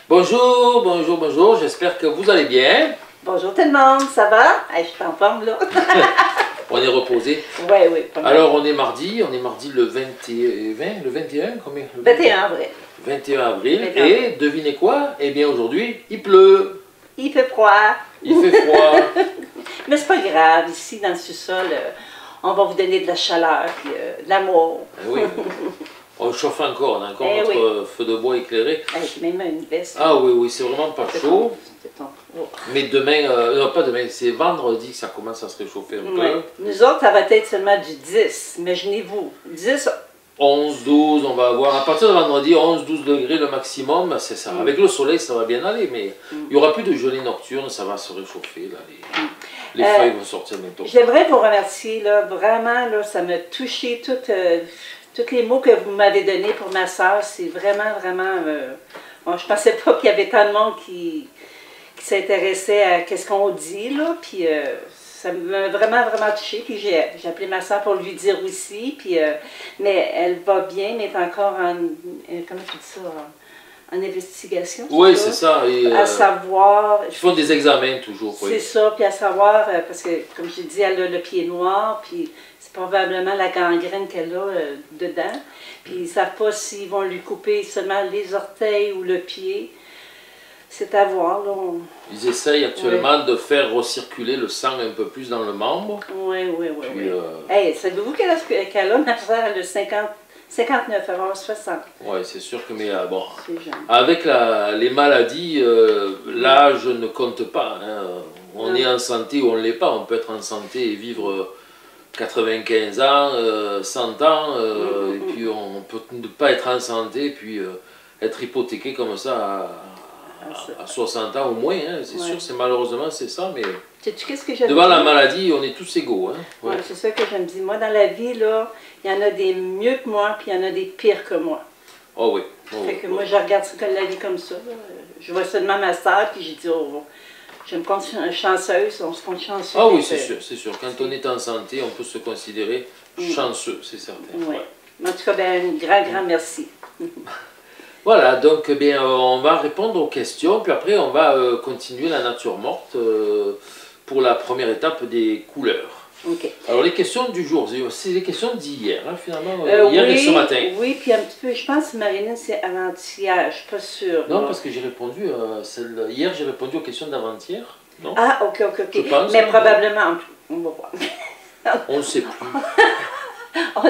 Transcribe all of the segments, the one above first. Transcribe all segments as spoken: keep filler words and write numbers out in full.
Bonjour, bonjour, bonjour, j'espère que vous allez bien. Bonjour tout le monde, ça va? Hey, je suis en forme là. On est reposé. Oui, oui. Alors on est mardi, on est mardi le vingt et un, le vingt et un, combien? Le vingt et un avril. vingt et un avril, vingt et un et devinez quoi? Eh bien aujourd'hui, il pleut. Il fait froid. Il fait froid. Mais c'est pas grave, ici dans le sous-sol, euh, on va vous donner de la chaleur et euh, de l'amour. Eh oui. On chauffe encore, on a encore Eh notre oui. feu de bois éclairé. Hey, j'ai même une veste. Ah oui, oui, c'est vraiment pas C'est chaud. ton- c'est ton- oh. Mais demain, euh, non pas demain, c'est vendredi que ça commence à se réchauffer un Ouais. peu. Nous autres, ça va être seulement du dix, imaginez-vous. dix, onze, douze, on va avoir, à partir de vendredi, onze, douze degrés le maximum, c'est ça. Mm. Avec le soleil, ça va bien aller, mais Mm. il n'y aura plus de gelée nocturne, ça va se réchauffer. Là. Les, les Euh, feuilles vont sortir bientôt. J'aimerais vous remercier, là, vraiment, là, ça m'a touché, tout, euh, tous les mots que vous m'avez donnés pour ma soeur, c'est vraiment, vraiment, euh, bon, je pensais pas qu'il y avait tant de monde qui, qui s'intéressait à ce qu'on dit, là, puis euh, ça m'a vraiment, vraiment touché, puis j'ai j'ai appelé ma soeur pour lui dire aussi, puis, euh, mais elle va bien, mais est encore en, euh, comment tu dis ça, en, en investigation. Oui, c'est ça. Et, À euh, savoir... ils font des examens toujours. C'est Oui. ça, puis à savoir, euh, parce que, comme j'ai dit, elle a le pied noir, puis c'est probablement la gangrène qu'elle a euh, dedans. Puis ils ne savent pas s'ils vont lui couper seulement les orteils ou le pied. C'est à voir, là. on- Ils essayent actuellement de faire recirculer le sang un peu plus dans le membre. Oui, oui, oui. Puis, oui. euh, Hey, savez-vous quelle âge qu'elle a, ma soeur? Elle a cinquante, cinquante-neuf, elle va avoir soixante. ouais, c'est sûr que, mais euh, bon, C'est jeune. avec la, les maladies, euh, l'âge ne compte pas. Hein. On Non. est en santé ou on ne l'est pas. On peut être en santé et vivre euh, quatre-vingt-quinze ans, euh, cent ans, euh, Mm, mm, et puis on peut ne pas être en santé, et puis euh, être hypothéqué comme ça à, à- à soixante ans au moins. Hein. C'est Ouais. sûr, c'est malheureusement c'est ça, mais Sais-tu qu'est-ce que j'aime devant la dire? maladie, on est tous égaux. Hein. Ouais. Ouais, c'est ça que je me dis. Moi, dans la vie, là, il y en a des mieux que moi, puis il y en a des pires que moi. Oh oui. Oh, Fait oui, que oui. moi, je regarde ça comme la vie comme ça. là. Je vois seulement ma soeur, puis j'ai dit, oh, je me compte chanceuse, on se compte chanceux. Ah oui, d'être- c'est sûr, c'est sûr. Quand on est en santé, on peut se considérer Mm. chanceux, c'est certain. Ouais. Ouais. Mais en tout cas, ben, un grand, grand merci. Voilà, donc eh bien, euh, on va répondre aux questions, puis après on va euh, continuer la nature morte euh, pour la première étape des couleurs. OK. Alors les questions du jour, c'est les questions d'hier, hein, finalement, Euh, euh, hier oui, et ce matin. Oui, puis un petit peu, je pense que Marilyn, c'est avant-hier, je suis pas sûre. Non, là. parce que j'ai répondu, euh, celle, hier j'ai répondu aux questions d'avant-hier, non? Ah, OK, OK, OK. Je pense, Mais hein. probablement, on va voir. On ne sait plus. On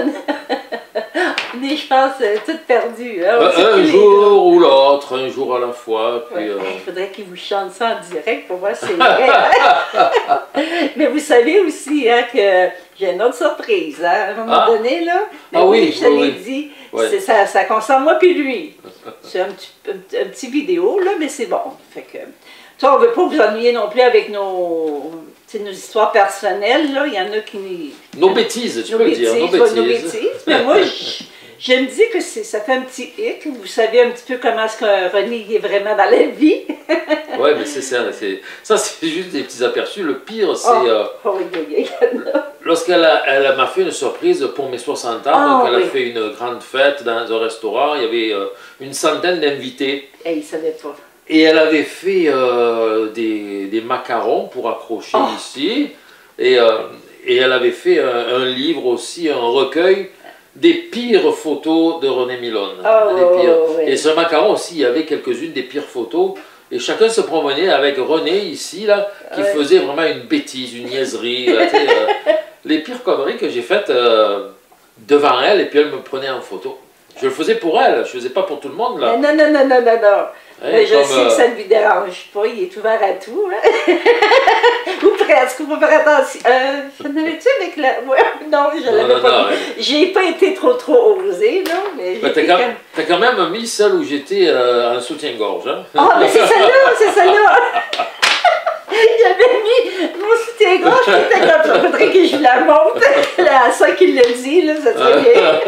on est, je pense, euh, toutes perdues. Hein? On Euh, sait un plus les jour ou l'autre, un jour à la fois, puis... Ouais. euh, Il faudrait qu'il vous chante ça en direct pour voir si c'est vrai. hein. Mais vous savez aussi hein, que j'ai une autre surprise. Hein, à un moment Ah. donné, là. Mais Ah oui, je te oui, l'ai oui. dit. Ouais. c'est- Ça, ça concerne moi puis lui. C'est un petit, un, petit- un petit vidéo, là, mais c'est bon. Fait que, ça, on ne veut pas vous ennuyer non plus avec nos, tu sais, nos histoires personnelles. Là. Il y en a qui... Nos bêtises, tu nos peux le bêtises, dire, nos ouais, nos bêtises. bêtises. Mais moi, je, je me dis que c'est- ça fait un petit hic. Vous savez un petit peu comment est-ce que René il est vraiment dans la vie. Ouais, mais c'est ça, c'est- ça c'est juste des petits aperçus. Le pire, c'est Oh, euh, oh, oui, oui, oui, il y en a. lorsqu'elle a- elle m'a fait une surprise pour mes soixante ans. Ah, Donc elle oui. a fait une grande fête dans un restaurant. Il y avait euh, une centaine d'invités. Eh, il ne savait pas. Et elle avait fait euh, des, des macarons pour accrocher Oh. ici. Et, euh, et elle avait fait un, un livre aussi, un recueil des pires photos de René Milone. Oh, Les pires. oui. Et ce macaron aussi, il y avait quelques-unes des pires photos. Et chacun se promenait avec René ici, là, qui Ouais. faisait vraiment une bêtise, une niaiserie. Là, tu sais, euh, les pires conneries que j'ai faites euh, devant elle, et puis elle me prenait en photo. Je le faisais pour elle, je ne faisais pas pour tout le monde. Là. Non, non, non, non, non, non. Hein, Mais je comme, sais euh, que ça ne lui dérange pas, il est ouvert à tout. Hein? Ou presque, il faut faire attention. Euh, j'en avais-tu avec la... Ouais, non, je Non, l'avais non, pas non, mis. ouais. J'ai pas été trop, trop osée, là, mais j'ai bah, été T'as quand, comme... t'as quand même mis celle où j'étais euh, en soutien-gorge. Hein? Ah, mais c'est celle-là, c'est celle-là! J'avais mis mon soutien-gorge qui était comme ça. Faudrait que je la monte. La ça qui le dit, là, ça serait bien.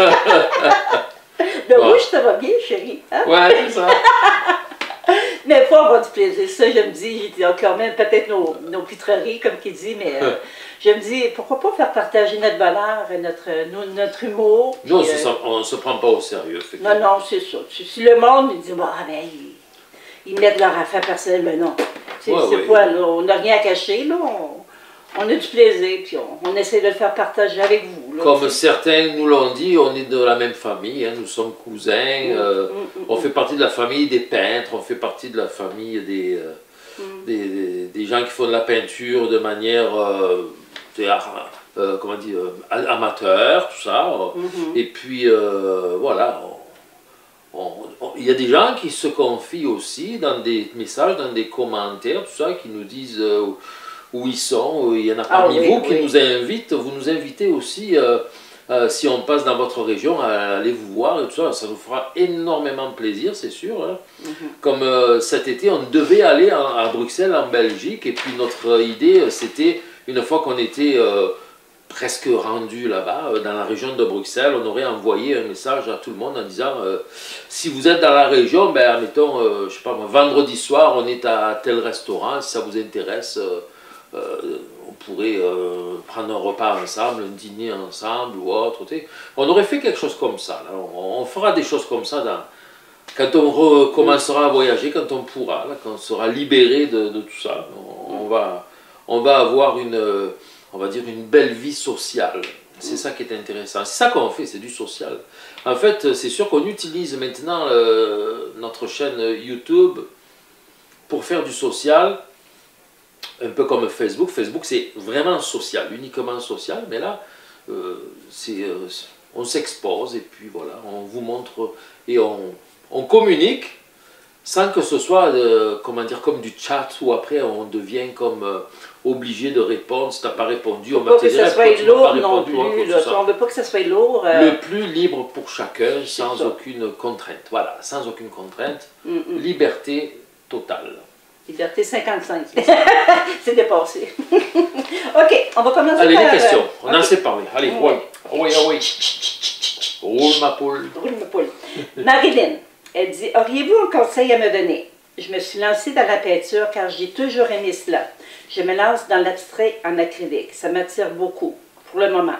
De Bon. rouge, ça va bien, chérie. Hein? Ouais, c'est ça. Mais il faut avoir du plaisir. Ça, je me dis, j'ai dit, quand même, peut-être nos, nos pitreries, comme qu'il dit, mais euh, je me dis, pourquoi pas faire partager notre bonheur, notre, nos- notre humour. Nous, on puis, ne euh, se, on se prend pas au sérieux. Non, non, c'est ça. Si si le monde me dit, bah, ben, il- ils mettent leur affaire personnelle, mais non. C'est Ouais, ouais. quoi, là? On n'a rien à cacher, là. On, on a du plaisir, puis on, on essaie de le faire partager avec vous. Là, Comme t'sais. certains nous l'ont dit, on est de la même famille, hein, nous sommes cousins, Mm, euh, mm, mm, on mm. fait partie de la famille des peintres, on fait partie de la famille des, euh, Mm. des, des- des gens qui font de la peinture de manière, euh, c'est, euh, comment dire, euh, amateur, tout ça. Mhm. Et puis, euh, voilà, on- on- on- il y a des gens qui se confient aussi dans des messages, dans des commentaires, tout ça, qui nous disent euh, où ils sont. Il y en a Ah parmi oui, vous qui oui. nous invitent, vous nous invitez aussi, euh, euh, si on passe dans votre région, à aller vous voir et tout ça, ça nous fera énormément plaisir, c'est sûr. Hein. Mhm. Comme euh, cet été, on devait aller en- à Bruxelles, en Belgique, et puis notre idée, euh, c'était, une fois qu'on était euh, presque rendu là-bas, euh, dans la région de Bruxelles, on aurait envoyé un message à tout le monde en disant, euh, si vous êtes dans la région, ben, admettons, euh, je sais pas moi, vendredi soir, on est à tel restaurant, si ça vous intéresse, euh, euh, on pourrait euh, prendre un repas ensemble, un dîner ensemble ou autre. Tu sais. On aurait fait quelque chose comme ça. Là. On, on fera des choses comme ça dans, quand on recommencera à voyager, quand on pourra, là, quand on sera libéré de, de tout ça. On, on, va, on va avoir une, on va dire une belle vie sociale. C'est ça qui est intéressant. C'est ça qu'on fait, c'est du social. En fait, c'est sûr qu'on utilise maintenant euh, notre chaîne YouTube pour faire du social. Un peu comme Facebook. Facebook, c'est vraiment social, uniquement social, mais là, euh, c'est, euh, on s'expose et puis voilà, on vous montre et on, on communique sans que ce soit, euh, comment dire, comme du chat où après on devient comme euh, obligé de répondre. Si tu n'as pas répondu, on va Pas te que dire ça soit pourquoi tu n'as pas lourd non répondu, ou plus. quoi Là. que ce soit. On ne veut pas que ça soit lourd. euh, Le plus libre pour chacun, sans ça. aucune contrainte. Voilà, sans aucune contrainte. mm, mm. Liberté totale. Liberté cinquante-cinq. C'est dépassé. OK, on va commencer Allez, par... les questions. euh, On OK. en sait parler. Allez, Oui. oui, oui, oui. Roule ma poule. Roule ma poule. Marilyn, elle dit, auriez-vous un conseil à me donner? Je me suis lancée dans la peinture car j'ai toujours aimé cela. Je me lance dans l'abstrait en acrylique. Ça m'attire beaucoup, pour le moment.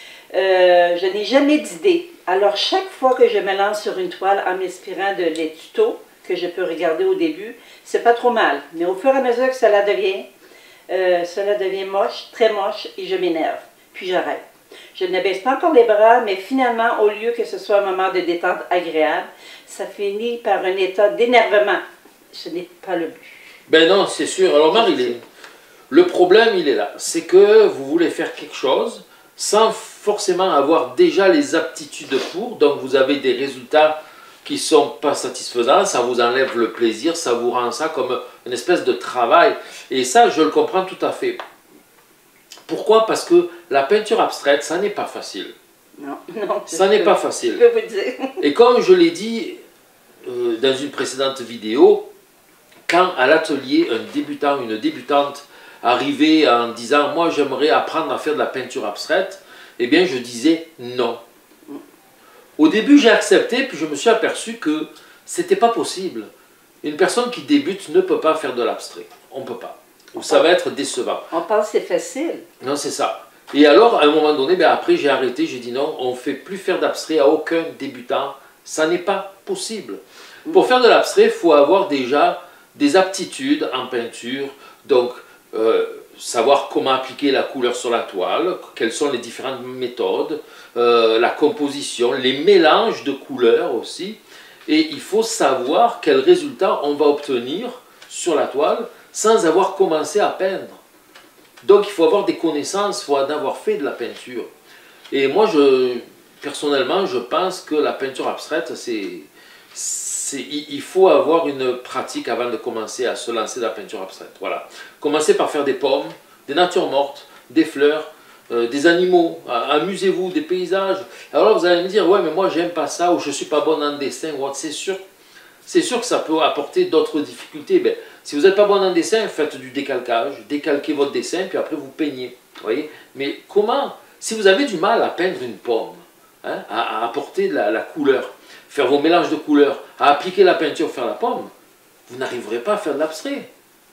Euh, je n'ai jamais d'idée. Alors, chaque fois que je me lance sur une toile en m'inspirant de les tutos que je peux regarder au début, c'est pas trop mal. Mais au fur et à mesure que cela devient, euh, cela devient moche, très moche, et je m'énerve. Puis j'arrête. Je ne baisse pas encore les bras, mais finalement, au lieu que ce soit un moment de détente agréable, ça finit par un état d'énervement. Ce n'est pas le but. Ben non, c'est sûr. Alors, Marilyn, le problème, il est là. C'est que vous voulez faire quelque chose sans forcément avoir déjà les aptitudes pour. Donc, vous avez des résultats qui ne sont pas satisfaisants. Ça vous enlève le plaisir. Ça vous rend ça comme une espèce de travail. Et ça, je le comprends tout à fait. Pourquoi? Parce que la peinture abstraite, ça n'est pas facile. Non, non. Ça n'est pas Je facile. peux vous dire. Et comme je l'ai dit euh, dans une précédente vidéo, quand à l'atelier, un débutant, une débutante arrivait en disant « moi j'aimerais apprendre à faire de la peinture abstraite », eh bien je disais non. Au début j'ai accepté, puis je me suis aperçu que c'était pas possible. Une personne qui débute ne peut pas faire de l'abstrait. On ne peut pas. Ou ça va être décevant. On pense que c'est facile. Non, c'est ça. Et alors, à un moment donné, ben après j'ai arrêté, j'ai dit non, on ne fait plus faire d'abstrait à aucun débutant. Ça n'est pas possible. Pour faire de l'abstrait, il faut avoir déjà des aptitudes en peinture, donc euh, savoir comment appliquer la couleur sur la toile, quelles sont les différentes méthodes, euh, la composition, les mélanges de couleurs aussi, et il faut savoir quel résultat on va obtenir sur la toile sans avoir commencé à peindre. Donc il faut avoir des connaissances, il faut en avoir fait de la peinture. Et moi, je, personnellement, je pense que la peinture abstraite, c'est... il faut avoir une pratique avant de commencer à se lancer dans la peinture abstraite. Voilà. Commencez par faire des pommes, des natures mortes, des fleurs, euh, des animaux, amusez-vous, des paysages. Alors vous allez me dire, ouais mais moi j'aime pas ça, ou je suis pas bon en dessin, ou autre. C'est sûr, c'est sûr que ça peut apporter d'autres difficultés. Ben, si vous n'êtes pas bon en dessin, faites du décalcage, décalquez votre dessin, puis après vous peignez. Voyez. Mais comment, si vous avez du mal à peindre une pomme, hein, à, à apporter de la, la couleur, faire vos mélanges de couleurs, à appliquer la peinture, faire la pomme, vous n'arriverez pas à faire de l'abstrait.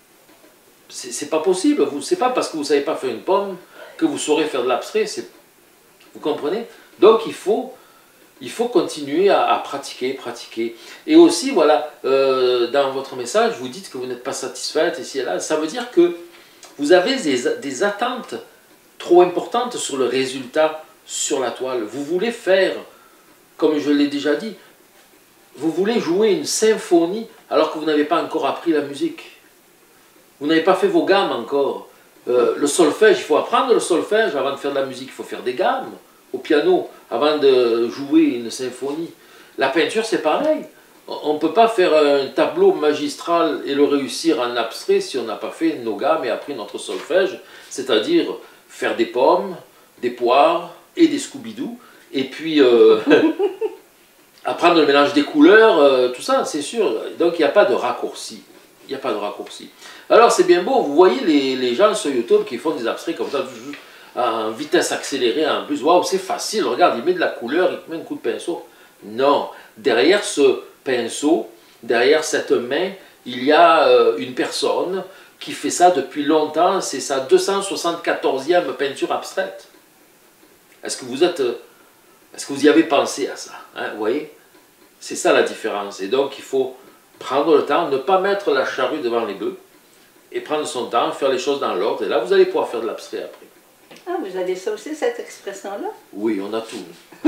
C'est pas possible. Ce n'est pas parce que vous ne savez pas faire une pomme que vous saurez faire de l'abstrait. Vous comprenez? Donc il faut Il faut continuer à, à pratiquer, pratiquer. Et aussi, voilà, euh, dans votre message, vous dites que vous n'êtes pas satisfaite ici et là. Ça veut dire que vous avez des, des attentes trop importantes sur le résultat sur la toile. Vous voulez faire, comme je l'ai déjà dit, vous voulez jouer une symphonie alors que vous n'avez pas encore appris la musique. Vous n'avez pas fait vos gammes encore. Euh, le solfège, il faut apprendre le solfège avant de faire de la musique. Il faut faire des gammes au piano avant de jouer une symphonie. La peinture, c'est pareil. On ne peut pas faire un tableau magistral et le réussir en abstrait si on n'a pas fait nos gammes et appris notre solfège, c'est-à-dire faire des pommes, des poires et des Scooby-Doo, et puis euh, apprendre le mélange des couleurs, euh, tout ça, c'est sûr. Donc il n'y a pas de raccourci. Il n'y a pas de raccourci. Alors c'est bien beau, vous voyez les, les gens sur YouTube qui font des abstraits comme ça, en vitesse accélérée en plus. Waouh, c'est facile, regarde, il met de la couleur, il met un coup de pinceau. Non, derrière ce pinceau, derrière cette main, il y a euh, une personne qui fait ça depuis longtemps, c'est sa deux cent soixante-quatorzième peinture abstraite. Est-ce que vous êtes, est-ce que vous y avez pensé à ça, hein, vous voyez? C'est ça la différence. Et donc il faut prendre le temps, ne pas mettre la charrue devant les bœufs, et prendre son temps, faire les choses dans l'ordre, et là vous allez pouvoir faire de l'abstrait après. Ah, vous avez ça aussi, cette expression-là? Oui, on a tout.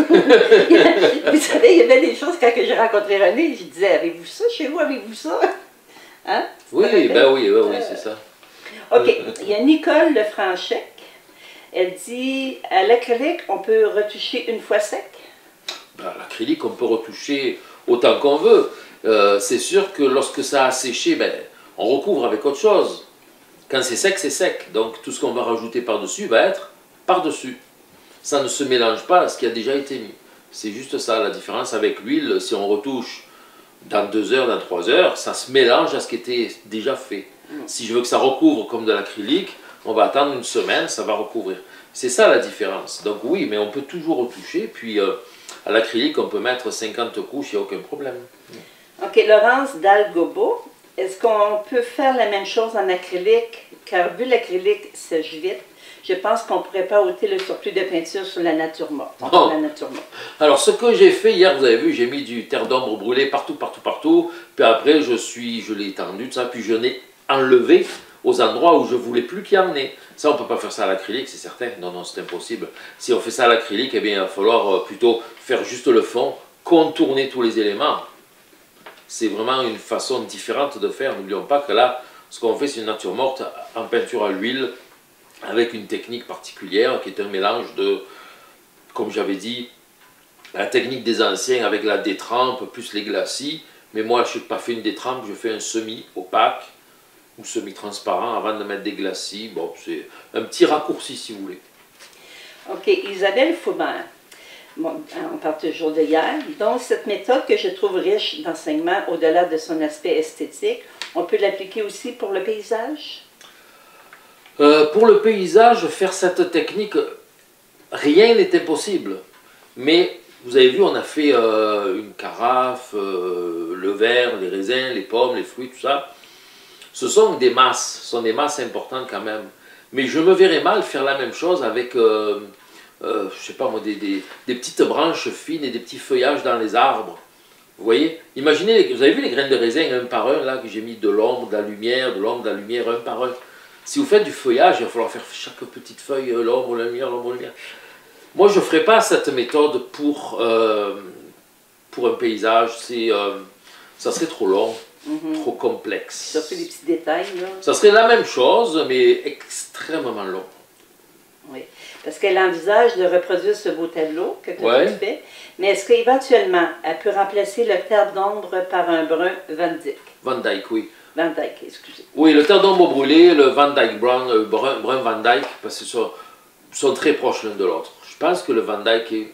Vous savez, il y avait des choses, quand j'ai rencontré René, je disais, avez-vous ça chez vous, avez-vous ça? Hein? Oui, ben oui, ben oui, c'est ça. OK, il y a Nicole Lefranchec. Elle dit, à l'acrylique, on peut retoucher une fois sec? Ben, l'acrylique, on peut retoucher autant qu'on veut. Euh, c'est sûr que lorsque ça a séché, ben, on recouvre avec autre chose. Quand c'est sec, c'est sec. Donc tout ce qu'on va rajouter par-dessus va être par-dessus. Ça ne se mélange pas à ce qui a déjà été mis. C'est juste ça, la différence avec l'huile. Si on retouche dans deux heures, dans trois heures, ça se mélange à ce qui était déjà fait. Si je veux que ça recouvre comme de l'acrylique, on va attendre une semaine, ça va recouvrir. C'est ça la différence. Donc oui, mais on peut toujours retoucher. Puis euh, à l'acrylique, on peut mettre cinquante couches, il n'y a aucun problème. OK, Laurence Dalgobo. Est-ce qu'on peut faire la même chose en acrylique? Car vu l'acrylique sèche vite, je pense qu'on ne pourrait pas ôter le surplus de peinture sur la nature morte. Oh. La nature morte. Alors ce que j'ai fait hier, vous avez vu, j'ai mis du terre d'ombre brûlée partout, partout, partout. Puis après, je suis, je l'ai étendu, tout ça, puis je l'ai enlevé aux endroits où je ne voulais plus qu'il y en ait. Ça, on ne peut pas faire ça à l'acrylique, c'est certain. Non, non, c'est impossible. Si on fait ça à l'acrylique, eh bien, il va falloir plutôt faire juste le fond, contourner tous les éléments. C'est vraiment une façon différente de faire. N'oublions pas que là, ce qu'on fait, c'est une nature morte en peinture à l'huile, avec une technique particulière qui est un mélange de, comme j'avais dit, la technique des anciens avec la détrempe plus les glacis. Mais moi, je n'ai pas fait une détrempe, je fais un semi-opaque ou semi-transparent avant de mettre des glacis. Bon, c'est un petit raccourci si vous voulez. OK, Isabelle Faubert. Bon, on parle toujours de hier. Donc, cette méthode que je trouve riche d'enseignement, au-delà de son aspect esthétique, on peut l'appliquer aussi pour le paysage? Euh, pour le paysage, faire cette technique, rien n'est impossible. Mais, vous avez vu, on a fait euh, une carafe, euh, le verre, les raisins, les pommes, les fruits, tout ça. Ce sont des masses, ce sont des masses importantes quand même. Mais je me verrais mal faire la même chose avec... Euh, Euh, je sais pas moi, des, des, des petites branches fines et des petits feuillages dans les arbres. Vous voyez? Imaginez, vous avez vu les graines de raisin un par un, là, que j'ai mis de l'ombre, de la lumière, de l'ombre, de la lumière, un par un. Si vous faites du feuillage, il va falloir faire chaque petite feuille, l'ombre, la lumière, l'ombre, la lumière. Moi, je ne ferai pas cette méthode pour, euh, pour un paysage. C'est, euh, ça serait trop long, mm-hmm. trop complexe. Ça fait des petits détails, là. Ça serait la même chose, mais extrêmement long. Oui. Parce qu'elle envisage de reproduire ce beau tableau que tu ouais. as fait, mais est-ce qu'éventuellement, elle peut remplacer le terre d'ombre par un brun Van Dyck? Van Dyck, oui. Van Dyck, excusez. Oui, le terre d'ombre brûlé, le Van Dyck Brown, le brun, brun Van Dyck, parce qu'ils sont, sont très proches l'un de l'autre. Je pense que le Van Dyck est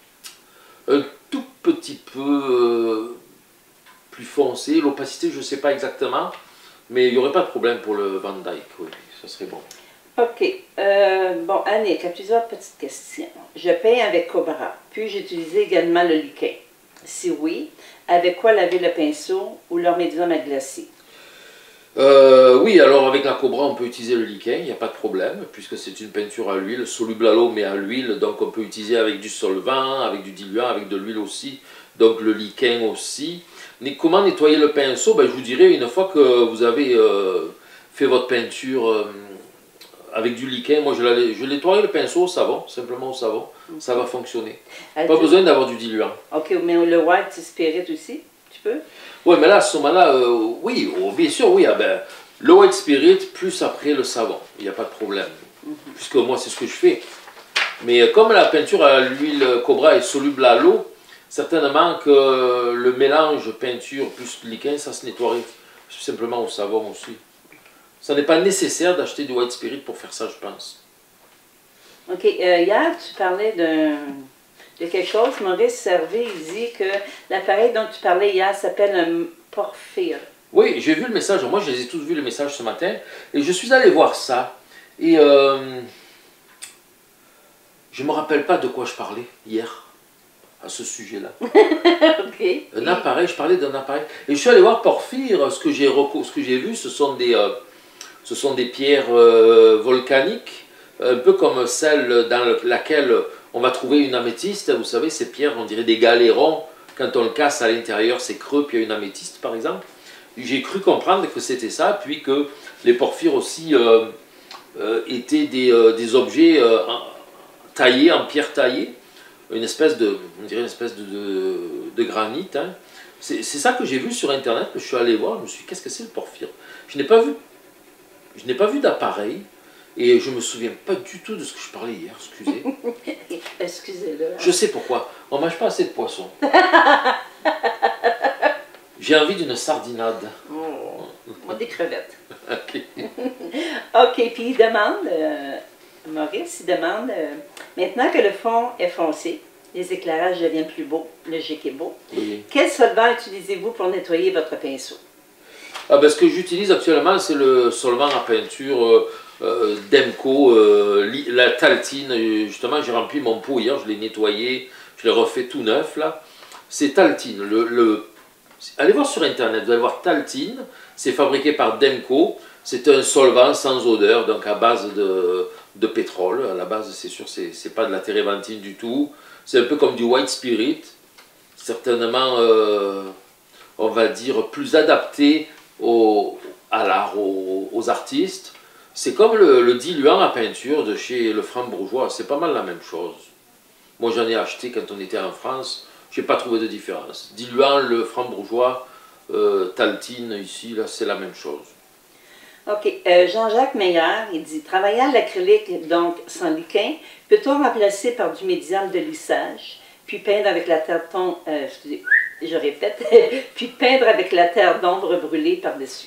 un tout petit peu euh, plus foncé. L'opacité, je ne sais pas exactement, mais il n'y aurait pas de problème pour le Van Dyck, oui, ça serait bon. OK. Euh, bon, Annick, a plusieurs petites questions. Je peins avec Cobra. Puis-je utiliser également le liquin? Si oui, avec quoi laver le pinceau ou leur médium à glacer? Euh, oui, alors avec la Cobra, on peut utiliser le lichen, il n'y a pas de problème, puisque c'est une peinture à l'huile, soluble à l'eau mais à l'huile, donc on peut utiliser avec du solvant, avec du diluant, avec de l'huile aussi, donc le lichen aussi. Mais comment nettoyer le pinceau? Ben, je vous dirais, une fois que vous avez euh, fait votre peinture euh, avec du lichen, moi je, la, je nettoie le pinceau au savon, simplement au savon, okay. Ça va fonctionner. Pas As-tu... besoin d'avoir du diluant. Ok, mais le white spirit aussi, tu peux? Oui, mais là, à ce moment-là, euh, oui, oh, bien sûr, oui, ah ben, le white spirit plus après le savon, il n'y a pas de problème, mm-hmm. Puisque moi c'est ce que je fais. Mais comme la peinture à l'huile Cobra est soluble à l'eau, certainement que le mélange peinture plus lichen, ça se nettoierait simplement au savon aussi. Ça n'est pas nécessaire d'acheter du white spirit pour faire ça, je pense. Ok, euh, hier tu parlais de, de quelque chose, Maurice Servet, il dit que l'appareil dont tu parlais hier s'appelle un porphyre. Oui, j'ai vu le message, moi je les ai tous vus le message ce matin, et je suis allé voir ça, et euh, je ne me rappelle pas de quoi je parlais hier, à ce sujet-là. Okay. Un appareil, je parlais d'un appareil, et je suis allé voir porphyre, ce que j'ai vu, ce sont des... Euh, Ce sont des pierres euh, volcaniques, un peu comme celle dans le, laquelle on va trouver une améthyste. Vous savez, ces pierres, on dirait des galérons. Quand on le casse à l'intérieur, c'est creux, puis il y a une améthyste, par exemple. J'ai cru comprendre que c'était ça, puis que les porphyres aussi euh, euh, étaient des, euh, des objets euh, taillés, en pierre taillée. Une espèce de, on dirait une espèce de, de, de granit. Hein. C'est ça que j'ai vu sur Internet, que je suis allé voir. Je me suis dit, qu'est-ce que c'est le porphyre? Je n'ai pas vu Je n'ai pas vu d'appareil et je ne me souviens pas du tout de ce que je parlais hier, excusez. Excusez-le. Je sais pourquoi. On ne mange pas assez de poisson. J'ai envie d'une sardinade. Oh, moi des crevettes. Ok. Ok, puis il demande, euh, Maurice, il demande, euh, maintenant que le fond est foncé, les éclairages deviennent plus beaux, le gic est beau, oui. Quel solvant utilisez-vous pour nettoyer votre pinceau? Ah ben, ce que j'utilise actuellement, c'est le solvant à peinture euh, euh, Demco, euh, la Taltine. Justement, j'ai rempli mon pot hier, je l'ai nettoyé, je l'ai refait tout neuf là. C'est Taltine. Le, le... Allez voir sur Internet, vous allez voir Taltine. C'est fabriqué par Demco. C'est un solvant sans odeur, donc à base de, de pétrole. À la base, c'est sûr, c'est pas de la térébenthine du tout. C'est un peu comme du white spirit. Certainement, euh, on va dire, plus adapté Au, à l'art, aux, aux artistes. C'est comme le, le diluant à peinture de chez le Franc-Bourgeois, c'est pas mal la même chose. Moi j'en ai acheté quand on était en France, j'ai pas trouvé de différence. Diluant, le Franc-Bourgeois, euh, Taltine ici, là c'est la même chose. Ok, euh, Jean-Jacques Meyer, il dit, travailler à l'acrylique, donc sans lichen, peut-on remplacer par du médium de lissage, puis peindre avec la terre ton, euh, excusez, je répète, puis peindre avec la terre d'ombre brûlée par-dessus.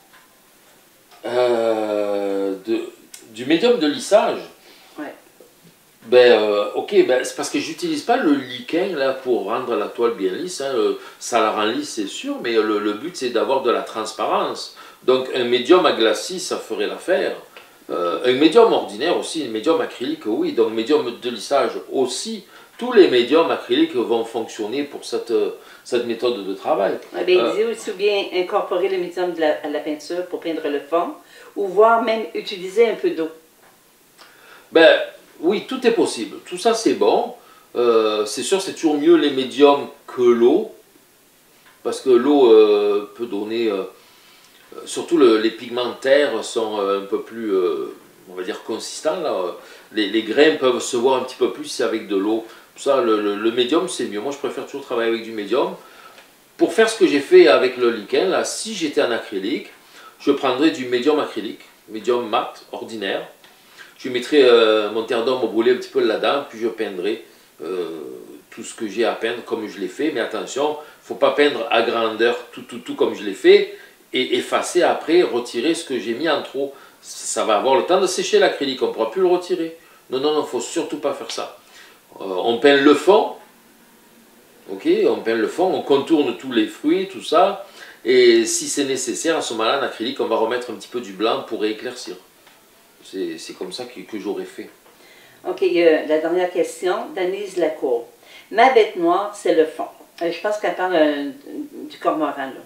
Euh, du médium de lissage? Ouais. Ben, euh, ok, ben, c'est parce que j'utilise pas le lichen là, pour rendre la toile bien lisse. Hein. Ça la rend lisse, c'est sûr, mais le, le but, c'est d'avoir de la transparence. Donc, un médium à glacis, ça ferait l'affaire. Euh, un médium ordinaire aussi, un médium acrylique, oui. Donc, médium de lissage aussi. Tous les médiums acryliques vont fonctionner pour cette, cette méthode de travail. Ouais, ben, il dit aussi bien incorporer le médium de la, à la peinture pour peindre le fond, ou voire même utiliser un peu d'eau. Ben, oui, tout est possible. Tout ça, c'est bon. Euh, c'est sûr, c'est toujours mieux les médiums que l'eau, parce que l'eau euh, peut donner... Euh, surtout le, les pigmentaires sont euh, un peu plus, euh, on va dire, consistants. Là. Les, les grains peuvent se voir un petit peu plus avec de l'eau. Ça, le, le, le médium, c'est mieux. Moi, je préfère toujours travailler avec du médium. Pour faire ce que j'ai fait avec le lichen, là, si j'étais en acrylique, je prendrais du médium acrylique, médium mat, ordinaire. Je mettrais euh, mon terre d'ombre brûlé un petit peu là-dedans, puis je peindrais euh, tout ce que j'ai à peindre comme je l'ai fait. Mais attention, il ne faut pas peindre à grandeur tout, tout, tout comme je l'ai fait, et effacer après, retirer ce que j'ai mis en trop. Ça va avoir le temps de sécher l'acrylique, on ne pourra plus le retirer. Non, non, non, il ne faut surtout pas faire ça. Euh, on peint le fond, ok, on peint le fond, on contourne tous les fruits, tout ça, et si c'est nécessaire, à ce moment-là, en acrylique, on va remettre un petit peu du blanc pour éclaircir. C'est comme ça que, que j'aurais fait. Ok, euh, la dernière question, Denise Lacour. Ma bête noire, c'est le fond. Euh, je pense qu'elle parle euh, du cormoran, là.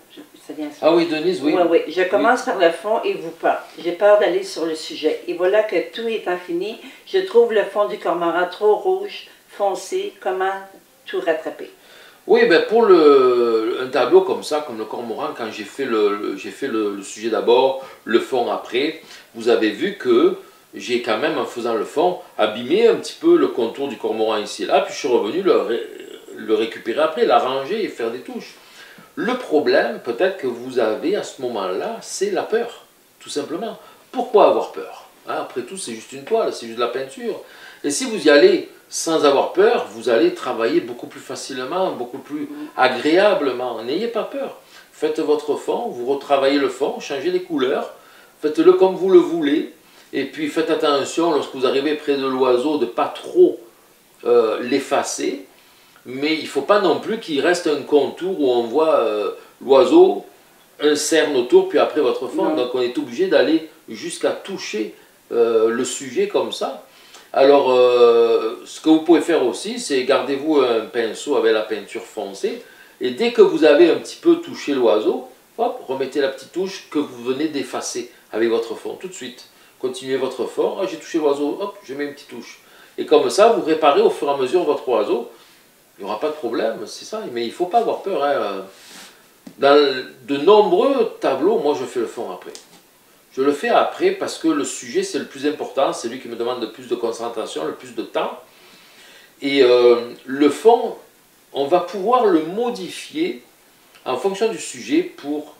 Ça vient ça. Ah oui, Denise, oui. Oui, oui. Je commence oui. par le fond et vous pas. J'ai peur d'aller sur le sujet. Et voilà que tout étant fini, je trouve le fond du cormoran trop rouge, foncé. Comment tout rattraper? Oui, ben pour le, un tableau comme ça, comme le cormoran, quand j'ai fait le, j'ai fait le, le sujet d'abord, le fond après, vous avez vu que j'ai quand même, en faisant le fond, abîmé un petit peu le contour du cormoran ici et là, puis je suis revenu le, ré, le récupérer après, l'arranger et faire des touches. Le problème, peut-être que vous avez à ce moment-là, c'est la peur, tout simplement. Pourquoi avoir peur? Hein, après tout, c'est juste une toile, c'est juste de la peinture. Et si vous y allez sans avoir peur, vous allez travailler beaucoup plus facilement, beaucoup plus agréablement. N'ayez pas peur. Faites votre fond, vous retravaillez le fond, changez les couleurs, faites-le comme vous le voulez. Et puis faites attention, lorsque vous arrivez près de l'oiseau, de ne pas trop euh, l'effacer. Mais il ne faut pas non plus qu'il reste un contour où on voit euh, l'oiseau, un cerne autour, puis après votre fond. Non. Donc on est obligé d'aller jusqu'à toucher euh, le sujet comme ça. Alors, euh, ce que vous pouvez faire aussi, c'est gardez-vous un pinceau avec la peinture foncée, et dès que vous avez un petit peu touché l'oiseau, hop, remettez la petite touche que vous venez d'effacer avec votre fond, tout de suite. Continuez votre fond, ah, j'ai touché l'oiseau, hop, je mets une petite touche. Et comme ça, vous réparez au fur et à mesure votre oiseau, il n'y aura pas de problème, c'est ça, mais il ne faut pas avoir peur. Hein. Dans de nombreux tableaux, moi je fais le fond après. Je le fais après parce que le sujet, c'est le plus important, c'est lui qui me demande le plus de concentration, le plus de temps. Et euh, le fond, on va pouvoir le modifier en fonction du sujet pour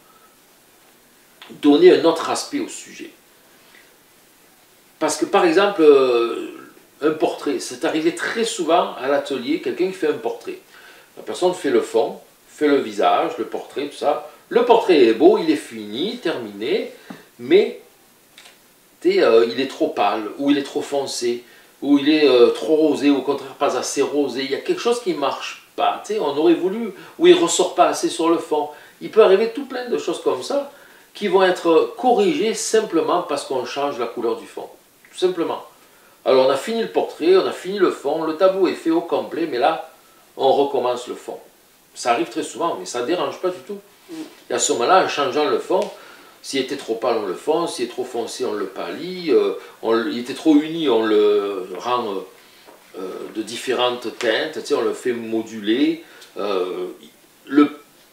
donner un autre aspect au sujet. Parce que par exemple, euh, un portrait, c'est arrivé très souvent à l'atelier, quelqu'un qui fait un portrait. La personne fait le fond, fait le visage, le portrait, tout ça. Le portrait est beau, il est fini, terminé. Mais euh, il est trop pâle, ou il est trop foncé, ou il est euh, trop rosé, ou au contraire pas assez rosé. Il y a quelque chose qui ne marche pas. On aurait voulu, ou il ne ressort pas assez sur le fond. Il peut arriver tout plein de choses comme ça qui vont être corrigées simplement parce qu'on change la couleur du fond. Tout simplement. Alors on a fini le portrait, on a fini le fond, le tableau est fait au complet, mais là, on recommence le fond. Ça arrive très souvent, mais ça ne dérange pas du tout. Et à ce moment-là, en changeant le fond, s'il était trop pâle, on le fond, s'il est trop foncé, on le pâlit, euh, on, il était trop uni, on le rend euh, de différentes teintes, tu sais, on le fait moduler. Euh, le,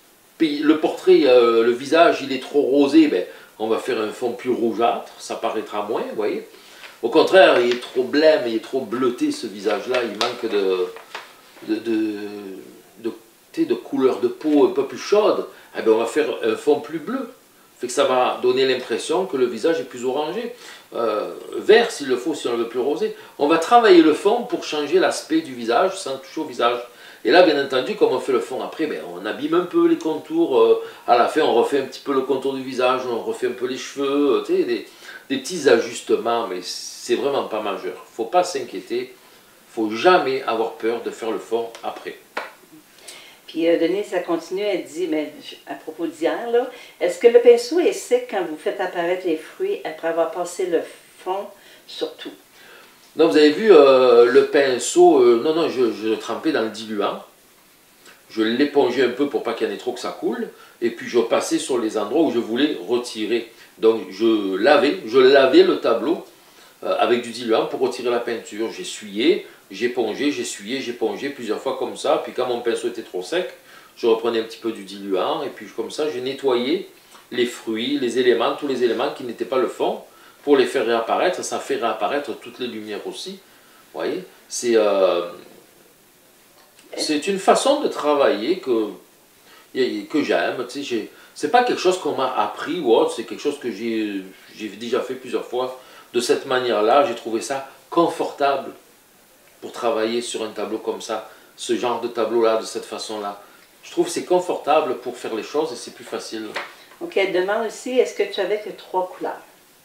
le portrait, euh, le visage, il est trop rosé, ben, on va faire un fond plus rougeâtre, ça paraîtra moins, vous voyez. Au contraire, il est trop blême, il est trop bleuté ce visage-là, il manque de, de, de, de, de couleur de peau un peu plus chaude, eh ben, on va faire un fond plus bleu. Fait que ça va donner l'impression que le visage est plus orangé, euh, vert s'il le faut, si on le veut plus rosé. On va travailler le fond pour changer l'aspect du visage sans toucher au visage. Et là, bien entendu, comme on fait le fond après, ben, on abîme un peu les contours. Euh, à la fin, on refait un petit peu le contour du visage, on refait un peu les cheveux, tu sais, des, des petits ajustements, mais c'est vraiment pas majeur. Il ne faut pas s'inquiéter, il ne faut jamais avoir peur de faire le fond après. Puis euh, Denise, ça continue, elle dit, mais à propos d'hier, là, est-ce que le pinceau est sec quand vous faites apparaître les fruits après avoir passé le fond sur tout? Non, vous avez vu euh, le pinceau, euh, non, non, je, je le trempais dans le diluant. Je l'épongeais un peu pour pas qu'il y en ait trop que ça coule. Et puis je passais sur les endroits où je voulais retirer. Donc je lavais, je lavais le tableau euh, avec du diluant pour retirer la peinture. J'essuyais, j'épongeais, j'essuyais, j'épongeais plusieurs fois comme ça. Puis quand mon pinceau était trop sec, je reprenais un petit peu du diluant. Et puis comme ça, j'ai nettoyé les fruits, les éléments, tous les éléments qui n'étaient pas le fond, pour les faire réapparaître. Ça fait réapparaître toutes les lumières aussi. Vous voyez, c'est euh, c'est une façon de travailler que, que j'aime. Tu sais, c'est pas quelque chose qu'on m'a appris ou autre, c'est quelque chose que j'ai déjà fait plusieurs fois de cette manière-là. J'ai trouvé ça confortable pour travailler sur un tableau comme ça, ce genre de tableau-là, de cette façon-là. Je trouve que c'est confortable pour faire les choses et c'est plus facile. Ok, elle demande aussi, est-ce que tu avais que trois couleurs?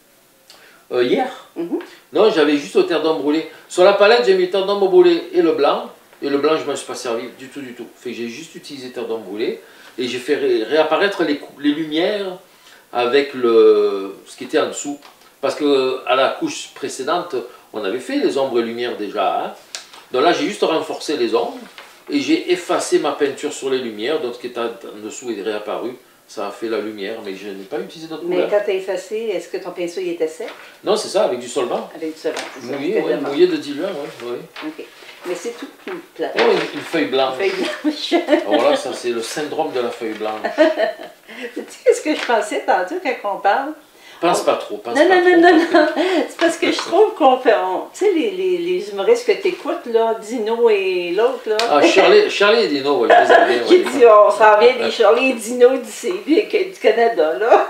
Euh, hier? Mm-hmm. Non, j'avais juste le terre d'ombre brûlé. Sur la palette, j'ai mis le terre d'ombre brûlé et le blanc. Et le blanc, je ne m'en suis pas servi du tout, du tout. Fait que j'ai juste utilisé terre d'ombre brûlé. Et j'ai fait ré réapparaître les, les lumières avec le, ce qui était en dessous. Parce qu'à la couche précédente, on avait fait les ombres et lumières déjà. Hein. Donc là, j'ai juste renforcé les ombres. Et j'ai effacé ma peinture sur les lumières. Donc ce qui était en dessous est réapparu ça a fait la lumière, mais je n'ai pas utilisé d'autres Mais couleurs. quand tu as effacé, est-ce que ton pinceau il était sec? Non, c'est ça, avec du solvant. Avec du solvant. Mouillé, ouais, mouillé de diluant, oui. Ouais. OK. Mais c'est tout plat. Oh, une, une feuille blanche. Une feuille blanche. Alors là, ça, c'est le syndrome de la feuille blanche. Tu sais ce que je pensais tantôt quand on parle? Pense pas trop, pense non, pas non, trop. non, non, non, c'est parce que je trouve qu'on fait... on- Tu sais, les, les, les humoristes que tu écoutes, là, Dino et l'autre, là... Ah, Shirley, Shirley et Dino, ouais, je les aime bien. J'ai Ouais. dit, on s'en vient des Charlie et Dino d'ici, puis que- du Canada, là.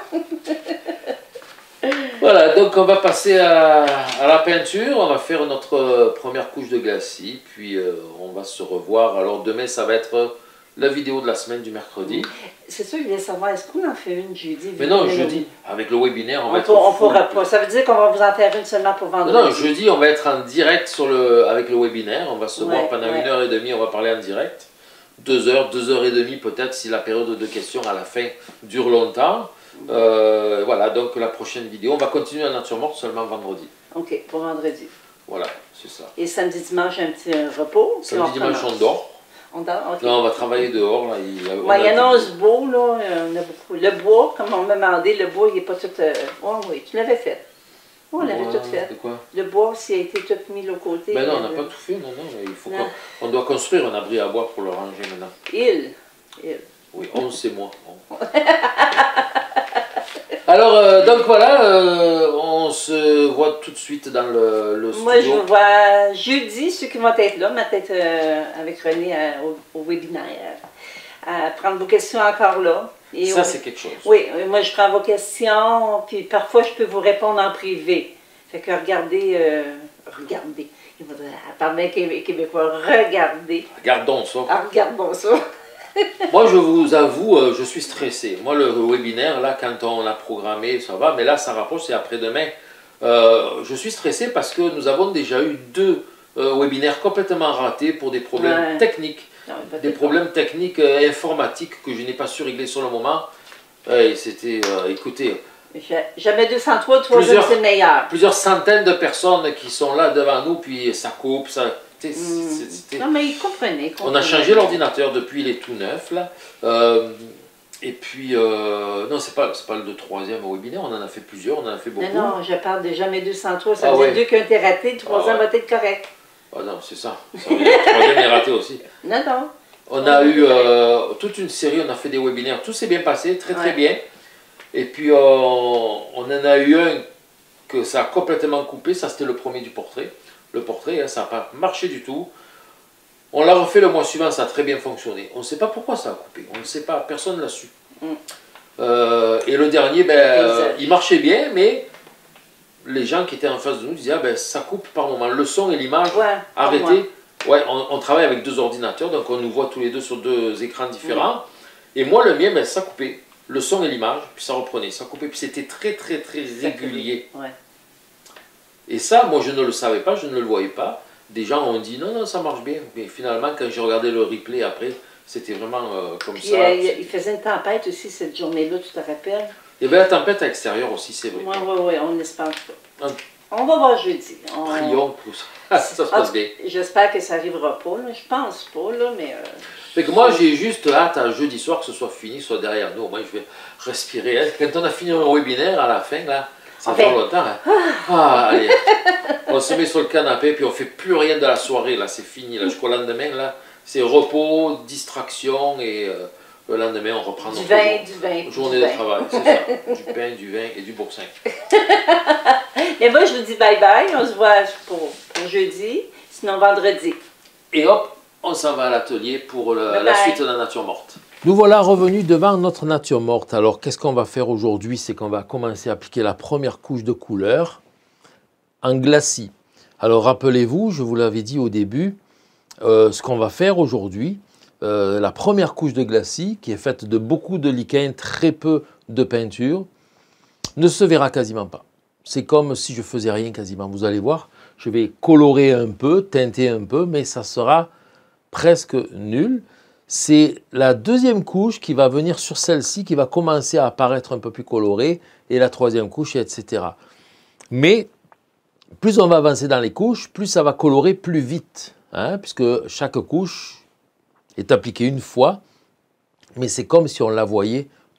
Voilà, donc on va passer à, à la peinture, on va faire notre euh, première couche de glacis, puis euh, on va se revoir. Alors demain, ça va être euh, la vidéo de la semaine du mercredi. C'est ça, je voulais savoir, est-ce qu'on en fait une jeudi? Mais non, Mais jeudi, avec le webinaire, on On va ne être pourra full. pas. Ça veut dire qu'on va vous en faire une seulement pour vendredi. Non, non, jeudi, on va être en direct sur le, avec le webinaire. On va se Ouais, voir pendant ouais. une heure et demie, on va parler en direct. Deux heures, deux heures et demie peut-être si la période de questions à la fin dure longtemps. Euh, voilà, donc la prochaine vidéo, on va continuer la nature morte seulement vendredi. OK, pour vendredi. Voilà, c'est ça. Et samedi, dimanche, un petit euh, repos. puis Samedi, on dimanche, on recommence. dort. On dort, OK. Non, on va travailler dehors. Là. Il, on Ouais, il a y du- annonce beau, là. euh, On a beaucoup. Le bois, comme on m'a demandé, le bois, il n'est pas tout. Euh... Oh, oui, tu l'avais fait. Oh, on l'avait Ouais, tout fait. de quoi? Le bois, s'il a été tout mis de l'autre côté. Ben non, on n'a euh, pas tout fait, non, non. mais Il faut Non. qu'on- on doit construire un abri à bois pour le ranger maintenant. Il. Il. Oui, onze c'est moi. Bon. Alors, euh, donc voilà, euh, on se voit tout de suite dans le, le studio. Moi, je vous vois jeudi, ceux qui vont être là, ma tête euh, avec René euh, au, au webinaire, à prendre vos questions encore là. Et Ça, on- c'est quelque chose. Oui, euh, moi, je prends vos questions, puis parfois, je peux vous répondre en privé. Fait que regardez, euh, regardez, il faudrait parler québé- québécois, regardez. Regardons ça. Ah, regardons ça. Moi, je vous avoue, euh, je suis stressé. Moi, le webinaire, là, quand on l'a programmé, ça va, mais là, ça rapproche, c'est après-demain. Euh, je suis stressé parce que nous avons déjà eu deux euh, webinaires complètement ratés pour des problèmes Ouais. techniques. Non, peut-être Des pas. problèmes techniques euh, informatiques que je n'ai pas su régler sur le moment. Et c'était, euh, écoutez, Ja- Jamais deux cent trois, troisième, Plusieurs- c'est le meilleur. plusieurs centaines de personnes qui sont là devant nous, puis ça coupe, ça... tu sais, Mm. c'est- c'était- Non, mais ils comprenaient. On a changé l'ordinateur depuis, il est tout neuf, là. Euh, et puis, euh, non, c'est pas, c'est pas le de troisième webinaire, on en a fait plusieurs, on en a fait beaucoup. Non, non, je parle de jamais deux cent trois, ça Ah veut dire ouais. deux qui ont été ratés, le troisième Ah ouais. va être correct. Ah non, c'est ça. Ça veut dire que le troisième est raté aussi. Non, non. On a eu euh, toute une série, on a fait des webinaires, tout s'est bien passé, très très Ouais. bien. Et puis euh, on en a eu un que ça a complètement coupé, ça c'était le premier du portrait. Le portrait, hein, ça n'a pas marché du tout. On l'a refait le mois suivant, ça a très bien fonctionné. On ne sait pas pourquoi ça a coupé, on ne sait pas, personne ne l'a su. Mm. Euh, et le dernier, ben, euh, Exact. il marchait bien, mais les gens qui étaient en face de nous disaient, ah, ben, ça coupe par moment, le son et l'image. Ouais, pour moi. Arrêtez. Ouais, on, on travaille avec deux ordinateurs, donc on nous voit tous les deux sur deux écrans différents. Et moi, le mien, ben, ça coupait. Le son et l'image, puis ça reprenait, ça coupait, puis c'était très, très, très régulier. Ouais. Et ça, moi, je ne le savais pas, je ne le voyais pas. Des gens ont dit, non, non, ça marche bien. Mais finalement, quand j'ai regardé le replay après, c'était vraiment euh, comme Puis ça. euh, il il faisait une tempête aussi cette journée-là, tu te rappelles? Il y avait la tempête à l'extérieur aussi, c'est vrai. Oui, oui, oui, on espère pas. Un- On va voir jeudi. On- Prions pour ça. Ça se En passe tout- bien. J'espère que ça n'arrivera pas, là. Je pense pas, là, mais... euh, Fait que moi, j'ai juste hâte à jeudi soir que ce soit fini, soit derrière nous. Au moins, je vais respirer. hein. Quand on a fini un webinaire, à la fin, là, ça Enfin. fait longtemps. hein. Ah, allez. On se met sur le canapé, puis on fait plus rien de la soirée. Là, c'est fini. Là, jusqu'au lendemain, là, c'est repos, distraction, et euh, le lendemain, on reprend Du notre vin, jour- du vin, journée du de vin. travail. C'est ça. Du pain, du vin et du boursin. Mais moi, je vous dis bye-bye. On se voit pour, pour jeudi, sinon vendredi. Et hop, on s'en va à l'atelier pour le- Bye la bye. suite de la nature morte. Nous voilà revenus devant notre nature morte. Alors, qu'est-ce qu'on va faire aujourd'hui? C'est qu'on va commencer à appliquer la première couche de couleur en glacis. Alors, rappelez-vous, je vous l'avais dit au début, euh, ce qu'on va faire aujourd'hui, euh, la première couche de glacis, qui est faite de beaucoup de lichen, très peu de peinture, ne se verra quasiment pas. C'est comme si je faisais rien quasiment. Vous allez voir, je vais colorer un peu, teinter un peu, mais ça sera presque nul. C'est la deuxième couche qui va venir sur celle-ci, qui va commencer à apparaître un peu plus colorée, et la troisième couche, et cetera. Mais plus on va avancer dans les couches, plus ça va colorer plus vite, hein, puisque chaque couche est appliquée une fois, mais c'est comme si on la voyait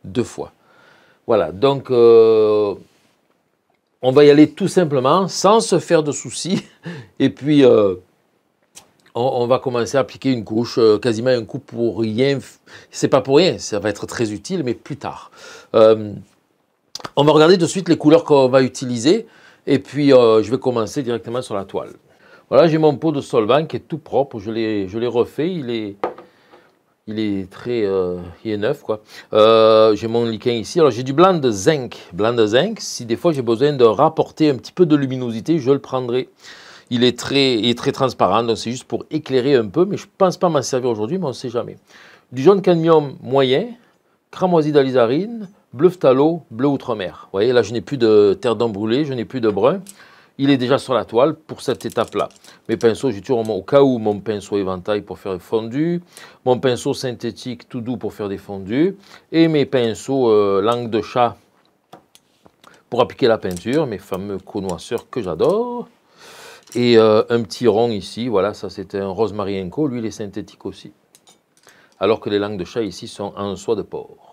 deux fois. Voilà, donc euh, on va y aller tout simplement, sans se faire de soucis. Et puis, euh, on, on va commencer à appliquer une couche, euh, quasiment un coup pour rien. C'est pas pour rien, ça va être très utile, mais plus tard. Euh, on va regarder de suite les couleurs qu'on va utiliser. Et puis, euh, je vais commencer directement sur la toile. Voilà, j'ai mon pot de solvant qui est tout propre. Je l'ai refait, il est... Il est très, euh, il est neuf quoi. Euh, j'ai mon liquin ici. Alors j'ai du blanc de zinc. Blanc de zinc. Si des fois j'ai besoin de rapporter un petit peu de luminosité, je le prendrai. Il est très, il est très transparent, donc c'est juste pour éclairer un peu, mais je ne pense pas m'en servir aujourd'hui, mais on ne sait jamais. Du jaune cadmium moyen, cramoisi d'alizarine, bleu phthalo, bleu outre-mer. Vous voyez, là je n'ai plus de terre d'eau brûlée, je n'ai plus de brun. Il est déjà sur la toile pour cette étape-là. Mes pinceaux, j'ai toujours au cas où mon pinceau éventail pour faire des fondus, mon pinceau synthétique tout doux pour faire des fondus, et mes pinceaux euh, langue de chat pour appliquer la peinture, mes fameux connoisseurs que j'adore. Et euh, un petit rond ici, voilà, ça c'était un Rosmarienko, lui il est synthétique aussi. Alors que les langues de chat ici sont en soie de porc.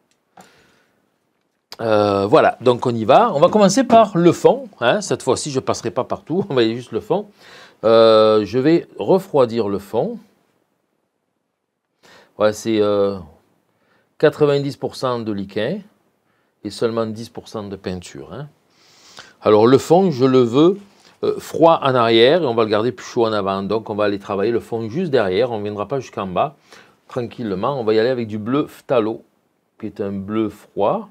Euh, voilà, donc on y va. On va commencer par le fond. Hein. Cette fois-ci, je ne passerai pas partout, on va y aller juste le fond. Euh, je vais refroidir le fond. Voilà, c'est euh, quatre-vingt-dix pour cent de liquin et seulement dix pour cent de peinture. Hein. Alors le fond, je le veux euh, froid en arrière et on va le garder plus chaud en avant. Donc on va aller travailler le fond juste derrière, on ne viendra pas jusqu'en bas. Tranquillement, on va y aller avec du bleu phthalo, qui est un bleu froid.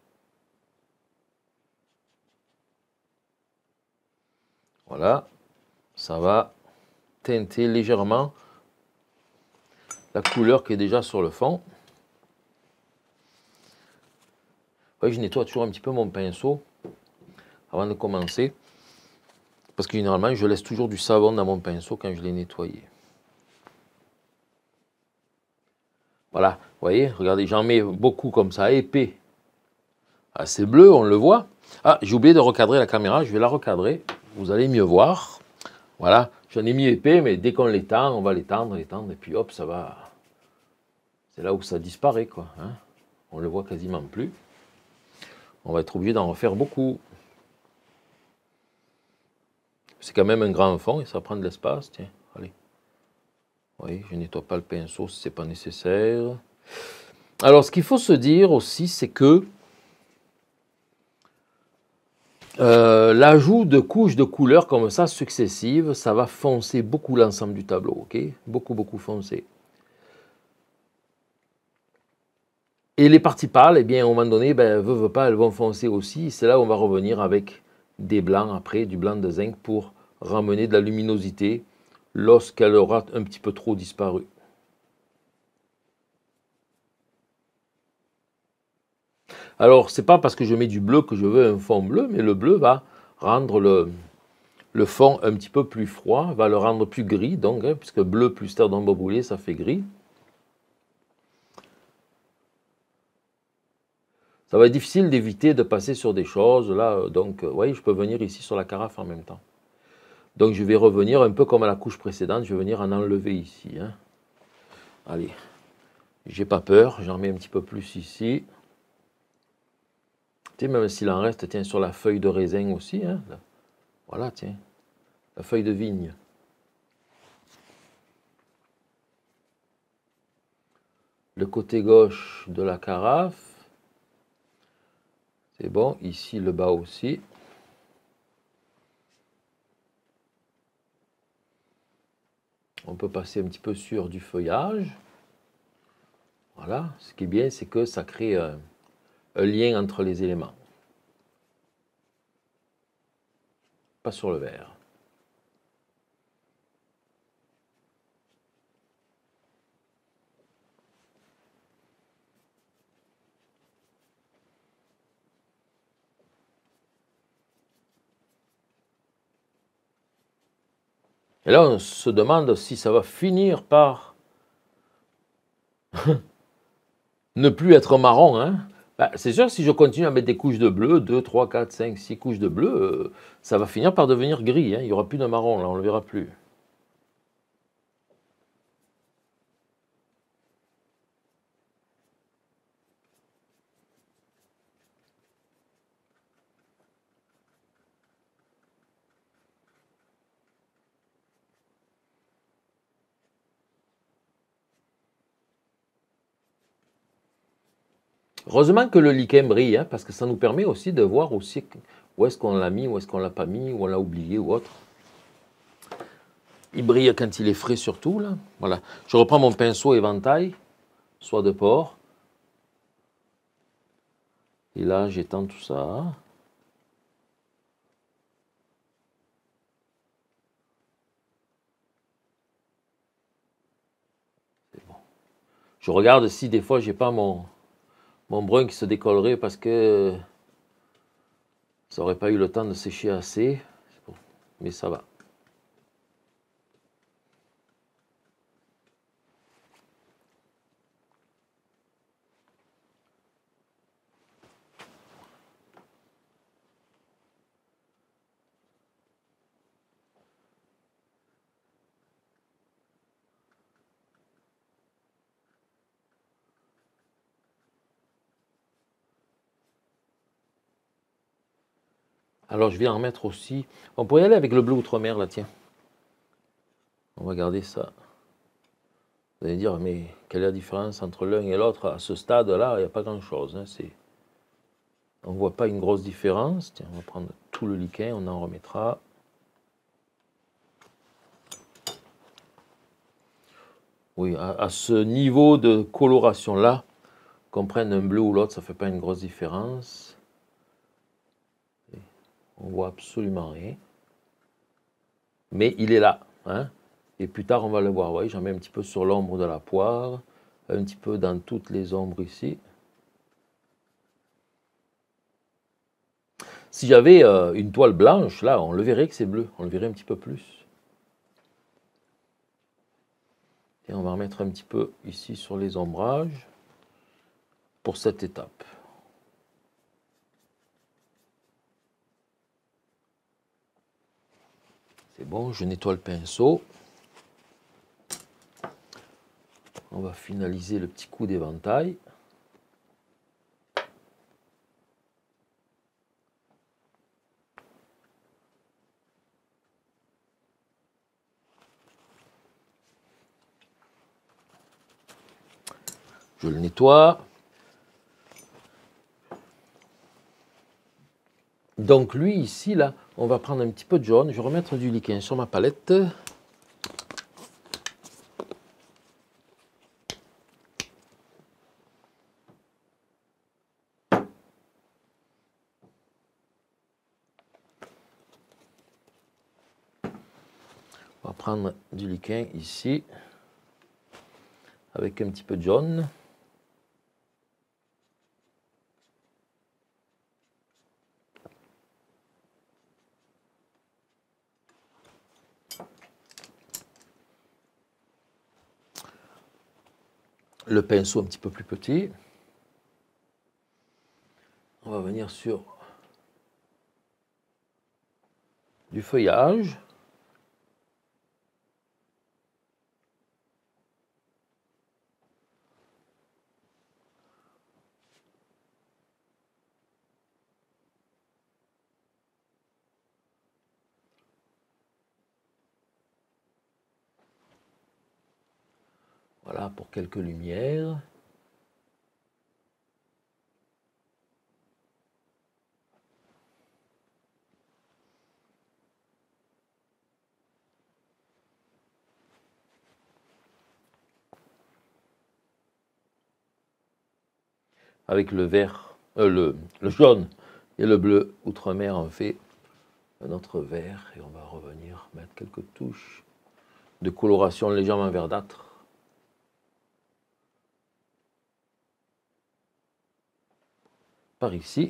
Voilà, ça va teinter légèrement la couleur qui est déjà sur le fond. Ouais, je nettoie toujours un petit peu mon pinceau avant de commencer. Parce que généralement, je laisse toujours du savon dans mon pinceau quand je l'ai nettoyé. Voilà, vous voyez, regardez, j'en mets beaucoup comme ça, épais. Ah, c'est bleu, on le voit. Ah, j'ai oublié de recadrer la caméra, je vais la recadrer. Vous allez mieux voir. Voilà, j'en ai mis épais, mais dès qu'on l'étend, on va l'étendre, l'étendre, et puis hop, ça va. C'est là où ça disparaît, quoi. Hein. On le voit quasiment plus. On va être obligé d'en refaire beaucoup. C'est quand même un grand fond et ça prend de l'espace. Tiens, allez. Oui, je ne nettoie pas le pinceau si ce n'est pas nécessaire. Alors, ce qu'il faut se dire aussi, c'est que Euh, l'ajout de couches de couleurs comme ça, successives, ça va foncer beaucoup l'ensemble du tableau, ok? Beaucoup, beaucoup foncer. Et les parties pâles, eh bien, à un moment donné, ben, veut, veut pas, elles vont foncer aussi. C'est là où on va revenir avec des blancs après, du blanc de zinc pour ramener de la luminosité lorsqu'elle aura un petit peu trop disparu. Alors, ce n'est pas parce que je mets du bleu que je veux un fond bleu, mais le bleu va rendre le, le fond un petit peu plus froid, va le rendre plus gris, donc, hein, puisque bleu plus terre d'ombre brûlée, ça fait gris. Ça va être difficile d'éviter de passer sur des choses, là, donc, vous voyez, je peux venir ici sur la carafe en même temps. Donc, je vais revenir un peu comme à la couche précédente, je vais venir en enlever ici. Hein. Allez, j'ai pas peur, j'en mets un petit peu plus ici. Tiens, même s'il en reste, tiens, sur la feuille de raisin aussi, hein, là. Voilà, tiens, la feuille de vigne. Le côté gauche de la carafe, c'est bon, ici le bas aussi. On peut passer un petit peu sur du feuillage. Voilà, ce qui est bien, c'est que ça crée un, un lien entre les éléments. Pas sur le vert. Et là, on se demande si ça va finir par ne plus être marron. Hein. Ben, c'est sûr que si je continue à mettre des couches de bleu, deux, trois, quatre, cinq, six couches de bleu, euh, ça va finir par devenir gris. Hein. Il n'y aura plus de marron, là, on ne le verra plus. Heureusement que le lichen brille, hein, parce que ça nous permet aussi de voir aussi où est-ce qu'on l'a mis, où est-ce qu'on l'a pas mis, où on l'a oublié ou autre. Il brille quand il est frais surtout, là. Voilà. Je reprends mon pinceau éventail, soie de porc. Et là, j'étends tout ça. C'est bon. Je regarde si des fois, j'ai pas mon, mon brun qui se décollerait parce que ça n'aurait pas eu le temps de sécher assez. Bon. Mais ça va. Alors, je vais en mettre aussi. On pourrait y aller avec le bleu outre-mer, là, tiens. On va garder ça. Vous allez dire, mais quelle est la différence entre l'un et l'autre? À ce stade-là, il n'y a pas grand-chose. Hein, on ne voit pas une grosse différence. Tiens, on va prendre tout le lichen, on en remettra. Oui, à, à ce niveau de coloration-là, qu'on prenne un bleu ou l'autre, ça ne fait pas une grosse différence. On voit absolument rien. Mais il est là. Hein? Et plus tard, on va le voir. Vous voyez, j'en mets un petit peu sur l'ombre de la poire, un petit peu dans toutes les ombres ici. Si j'avais euh, une toile blanche, là, on le verrait que c'est bleu. On le verrait un petit peu plus. Et on va remettre un petit peu ici sur les ombrages pour cette étape. C'est bon, je nettoie le pinceau. On va finaliser le petit coup d'éventail. Je le nettoie. Donc lui, ici, là, on va prendre un petit peu de jaune. Je vais remettre du lichen sur ma palette. On va prendre du lichen ici, avec un petit peu de jaune. Le pinceau un petit peu plus petit. On va venir sur du feuillage. Voilà, pour quelques lumières. Avec le vert, euh, le, le jaune et le bleu outre-mer, on fait notre vert et on va revenir mettre quelques touches de coloration légèrement verdâtre. Par ici.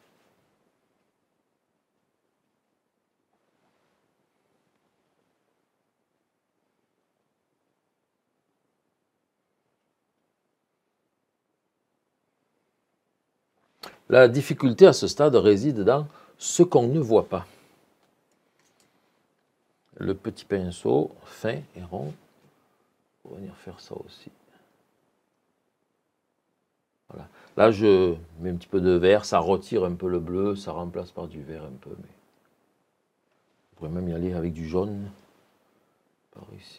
La difficulté à ce stade réside dans ce qu'on ne voit pas. Le petit pinceau fin et rond. On va venir faire ça aussi. Voilà. Là, je mets un petit peu de vert, ça retire un peu le bleu, ça remplace par du vert un peu. Mais on pourrait même y aller avec du jaune. Par ici.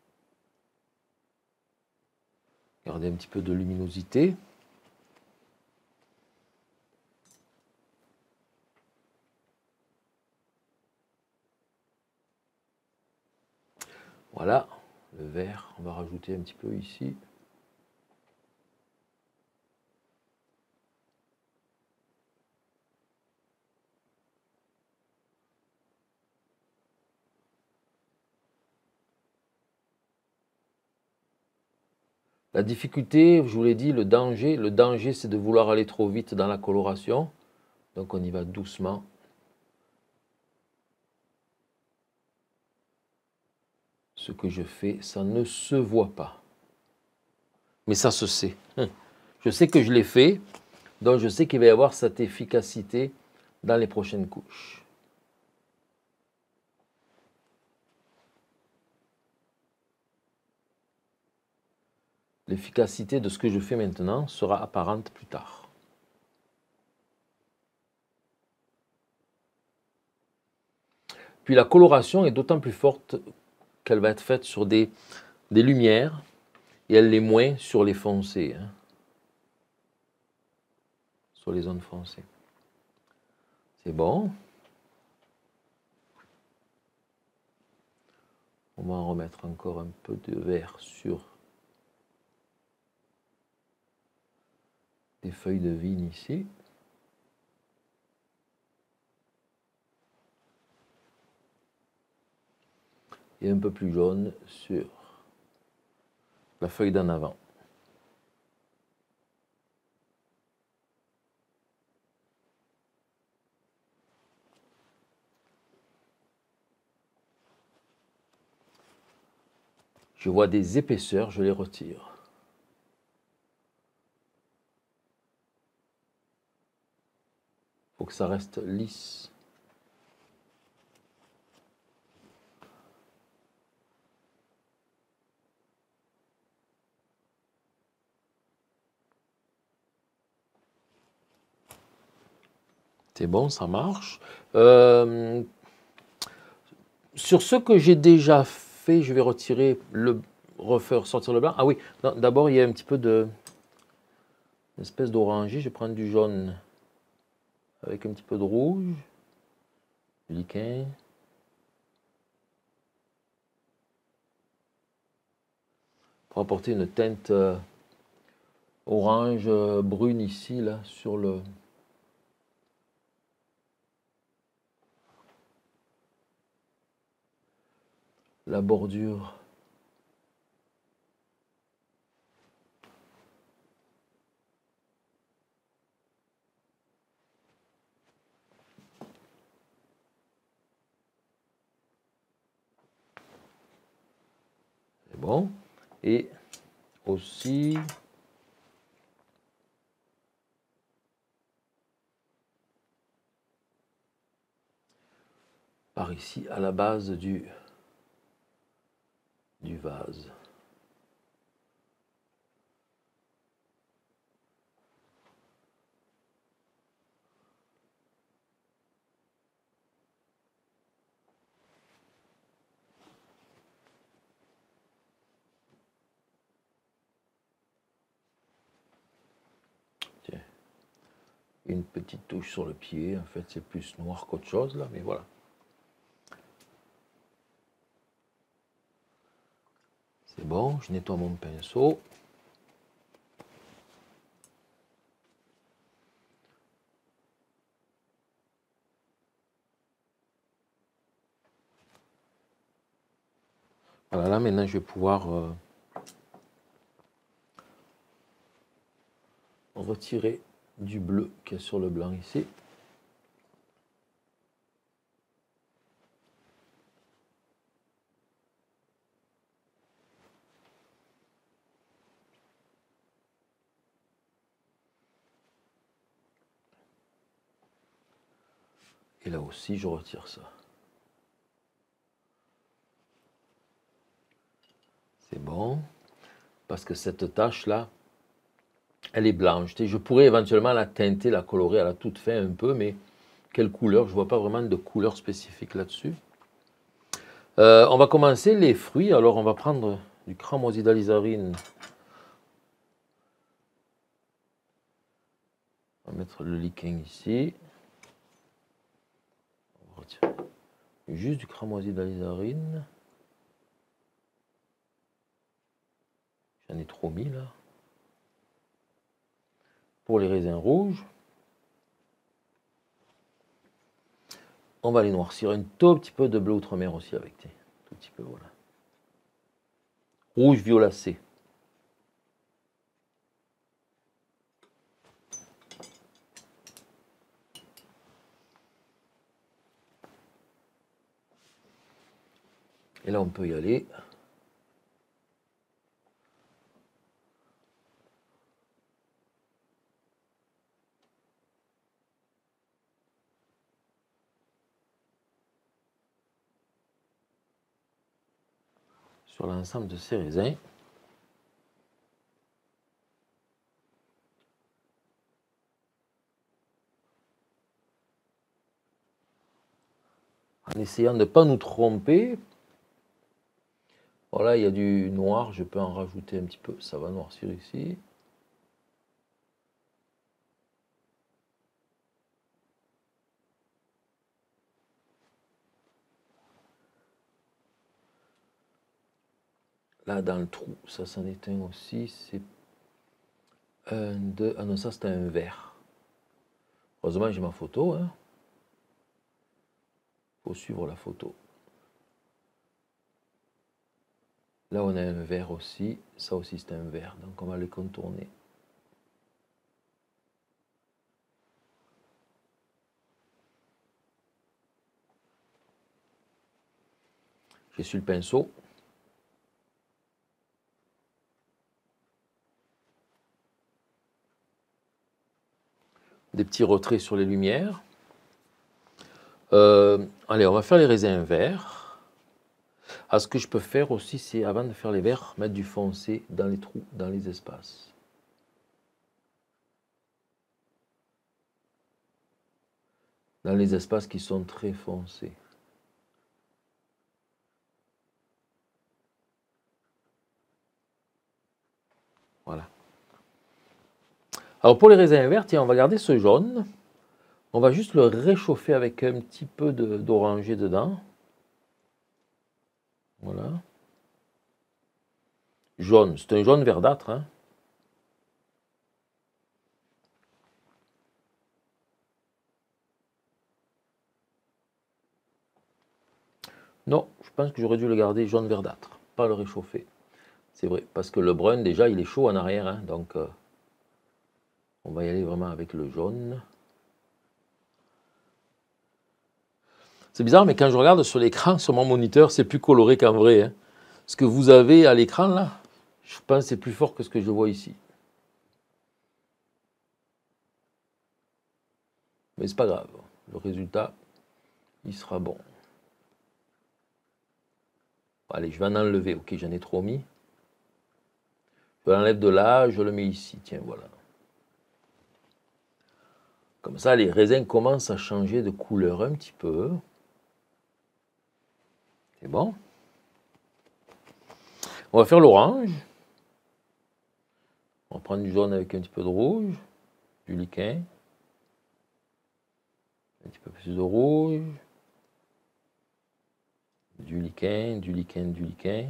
Garder un petit peu de luminosité. Voilà, le vert, on va rajouter un petit peu ici. La difficulté, je vous l'ai dit, le danger, le danger c'est de vouloir aller trop vite dans la coloration. Donc on y va doucement. Ce que je fais, ça ne se voit pas. Mais ça se sait. Je sais que je l'ai fait, donc je sais qu'il va y avoir cette efficacité dans les prochaines couches. L'efficacité de ce que je fais maintenant sera apparente plus tard. Puis la coloration est d'autant plus forte qu'elle va être faite sur des, des lumières et elle l'est moins sur les foncés, hein, sur les zones foncées. C'est bon. On va en remettre encore un peu de vert sur des feuilles de vigne ici. Et un peu plus jaune sur la feuille d'en avant. Je vois des épaisseurs, je les retire. Il faut que ça reste lisse. C'est bon, ça marche. Euh, sur ce que j'ai déjà fait, je vais retirer le refaire sortir le blanc. Ah oui, d'abord il y a un petit peu de une espèce d'oranger. Je vais prendre du jaune avec un petit peu de rouge, du liquin. Pour apporter une teinte euh, orange euh, brune ici là sur le la bordure. C'est bon. Et aussi par ici à la base du du vase. Tiens. Une petite touche sur le pied, en fait c'est plus noir qu'autre chose là, mais voilà. C'est bon, je nettoie mon pinceau. Voilà, là maintenant je vais pouvoir euh, retirer du bleu qui est sur le blanc ici. Et là aussi je retire ça. C'est bon, parce que cette tache là, elle est blanche. Je pourrais éventuellement la teinter, la colorer à la toute fin un peu, mais quelle couleur? Je ne vois pas vraiment de couleur spécifique là-dessus. Euh, on va commencer les fruits. Alors on va prendre du cramoisi d'alizarine. On va mettre le liquin ici. On va retirer juste du cramoisi d'alizarine. trop mis là. Pour les raisins rouges, on va les noircir un tout petit peu de bleu outre-mer aussi avec, tiens, tout petit peu, voilà. Rouge violacé. Et là, on peut y aller. Sur l'ensemble de ces raisins. En essayant de ne pas nous tromper. Voilà, il y a du noir, je peux en rajouter un petit peu, ça va noircir ici. Là, dans le trou, ça s'en éteint aussi, c'est un, deux, ah non, ça c'est un vert. Heureusement, j'ai ma photo, hein. Faut suivre la photo. Là, on a un vert aussi, ça aussi c'est un vert, donc on va les contourner. J'ai su le pinceau. Des petits retraits sur les lumières. Euh, allez, on va faire les raisins verts. Ah, ce que je peux faire aussi, c'est avant de faire les verts, mettre du foncé dans les trous, dans les espaces. Dans les espaces qui sont très foncés. Voilà. Alors pour les raisins verts, tiens, on va garder ce jaune. On va juste le réchauffer avec un petit peu d'oranger dedans. Voilà. Jaune, c'est un jaune verdâtre. Hein. Non, je pense que j'aurais dû le garder jaune verdâtre, pas le réchauffer. C'est vrai, parce que le brun, déjà, il est chaud en arrière. Hein, donc, euh, on va y aller vraiment avec le jaune. C'est bizarre, mais quand je regarde sur l'écran, sur mon moniteur, c'est plus coloré qu'en vrai. Hein. Ce que vous avez à l'écran, là, je pense que c'est plus fort que ce que je vois ici. Mais c'est pas grave. Le résultat, il sera bon. Allez, je vais en enlever. Ok, j'en ai trop mis. Je l'enlève de là, je le mets ici. Tiens, voilà. Comme ça, les raisins commencent à changer de couleur un petit peu. C'est bon. On va faire l'orange. On va prendre du jaune avec un petit peu de rouge, du liquin. Un petit peu plus de rouge. Du liquin, du liquin, du liquin.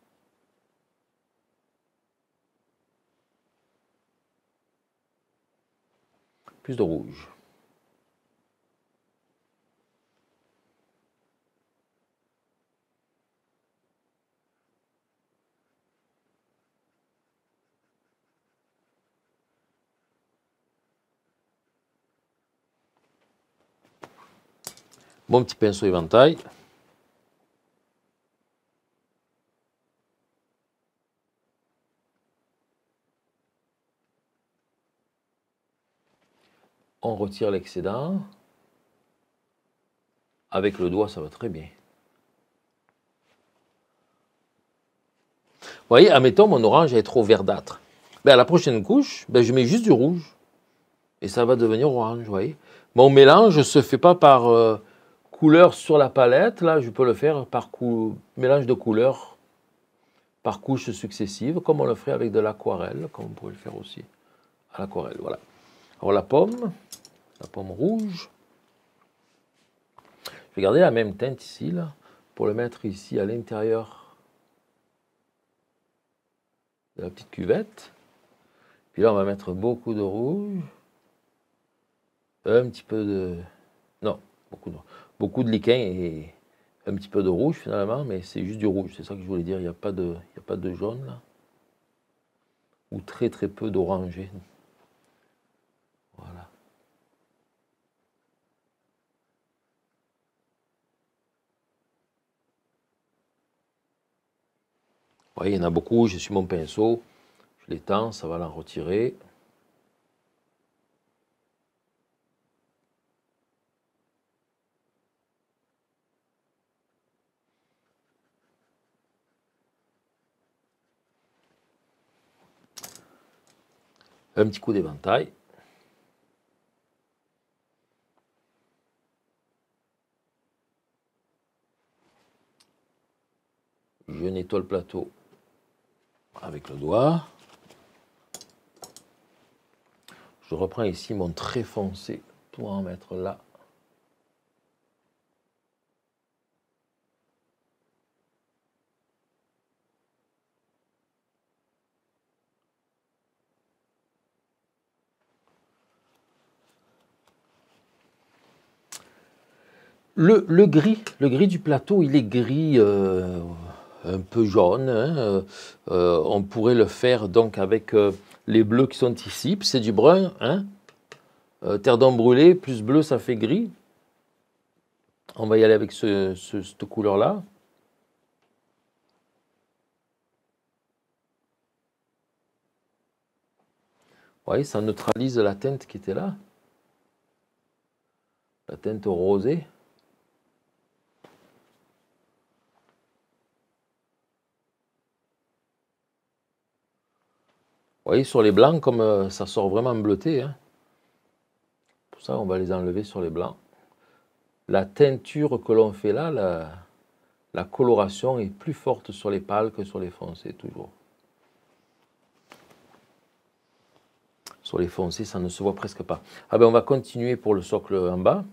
Plus de rouge. Mon petit pinceau éventail. On retire l'excédent. Avec le doigt, ça va très bien. Vous voyez, admettons, mon orange est trop verdâtre. Ben, à la prochaine couche, ben, je mets juste du rouge. Et ça va devenir orange, vous voyez. Mon mélange ne se fait pas par euh, couleur sur la palette. Là, je peux le faire par mélange de couleurs, par couches successives, comme on le ferait avec de l'aquarelle, comme on pourrait le faire aussi à l'aquarelle. Voilà. Alors la pomme, la pomme rouge. Je vais garder la même teinte ici, là, pour le mettre ici à l'intérieur de la petite cuvette. Puis là, on va mettre beaucoup de rouge. Un petit peu de... Non, beaucoup de, beaucoup de liquin et un petit peu de rouge finalement, mais c'est juste du rouge. C'est ça que je voulais dire. Il n'y a pas de, il y a pas de jaune là. Ou très très peu d'orangé. Voilà. Vous voyez, il y en a beaucoup. J'ai sur mon pinceau. Je l'étends, ça va l'en retirer. Un petit coup d'éventail. Je nettoie le plateau avec le doigt. Je reprends ici mon trait foncé pour en mettre là. Le, le gris, le gris du plateau, il est gris euh, un peu jaune. Hein, euh, euh, on pourrait le faire donc avec euh, les bleus qui sont ici. Puis c'est du brun. Hein, euh, terre d'homme brûlée, plus bleu, ça fait gris. On va y aller avec ce, ce, cette couleur-là. Vous voyez, ça neutralise la teinte qui était là. La teinte rosée. Vous voyez, sur les blancs, comme euh, ça sort vraiment bleuté. Hein. Pour ça, on va les enlever sur les blancs. La teinture que l'on fait là, la, la coloration est plus forte sur les pâles que sur les foncés, toujours. Sur les foncés, ça ne se voit presque pas. Ah ben, on va continuer pour le socle en bas.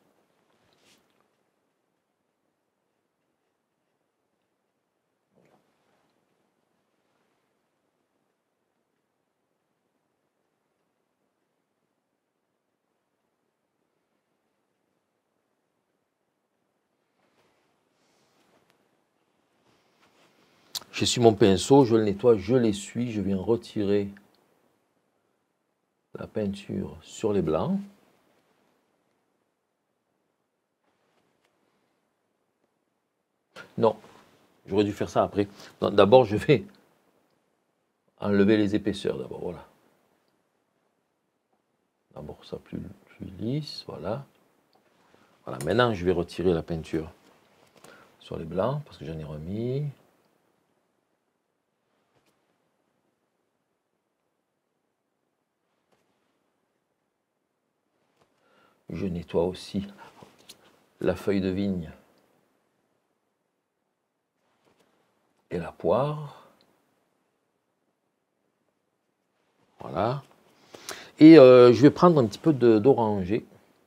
Je suis mon pinceau, je le nettoie, je l'essuie, je viens retirer la peinture sur les blancs. Non, j'aurais dû faire ça après. D'abord, je vais enlever les épaisseurs, d'abord, voilà. D'abord, ça plus, plus lisse, voilà. Voilà, maintenant, je vais retirer la peinture sur les blancs, parce que j'en ai remis. Je nettoie aussi la feuille de vigne et la poire. Voilà. Et euh, je vais prendre un petit peu d'oranger.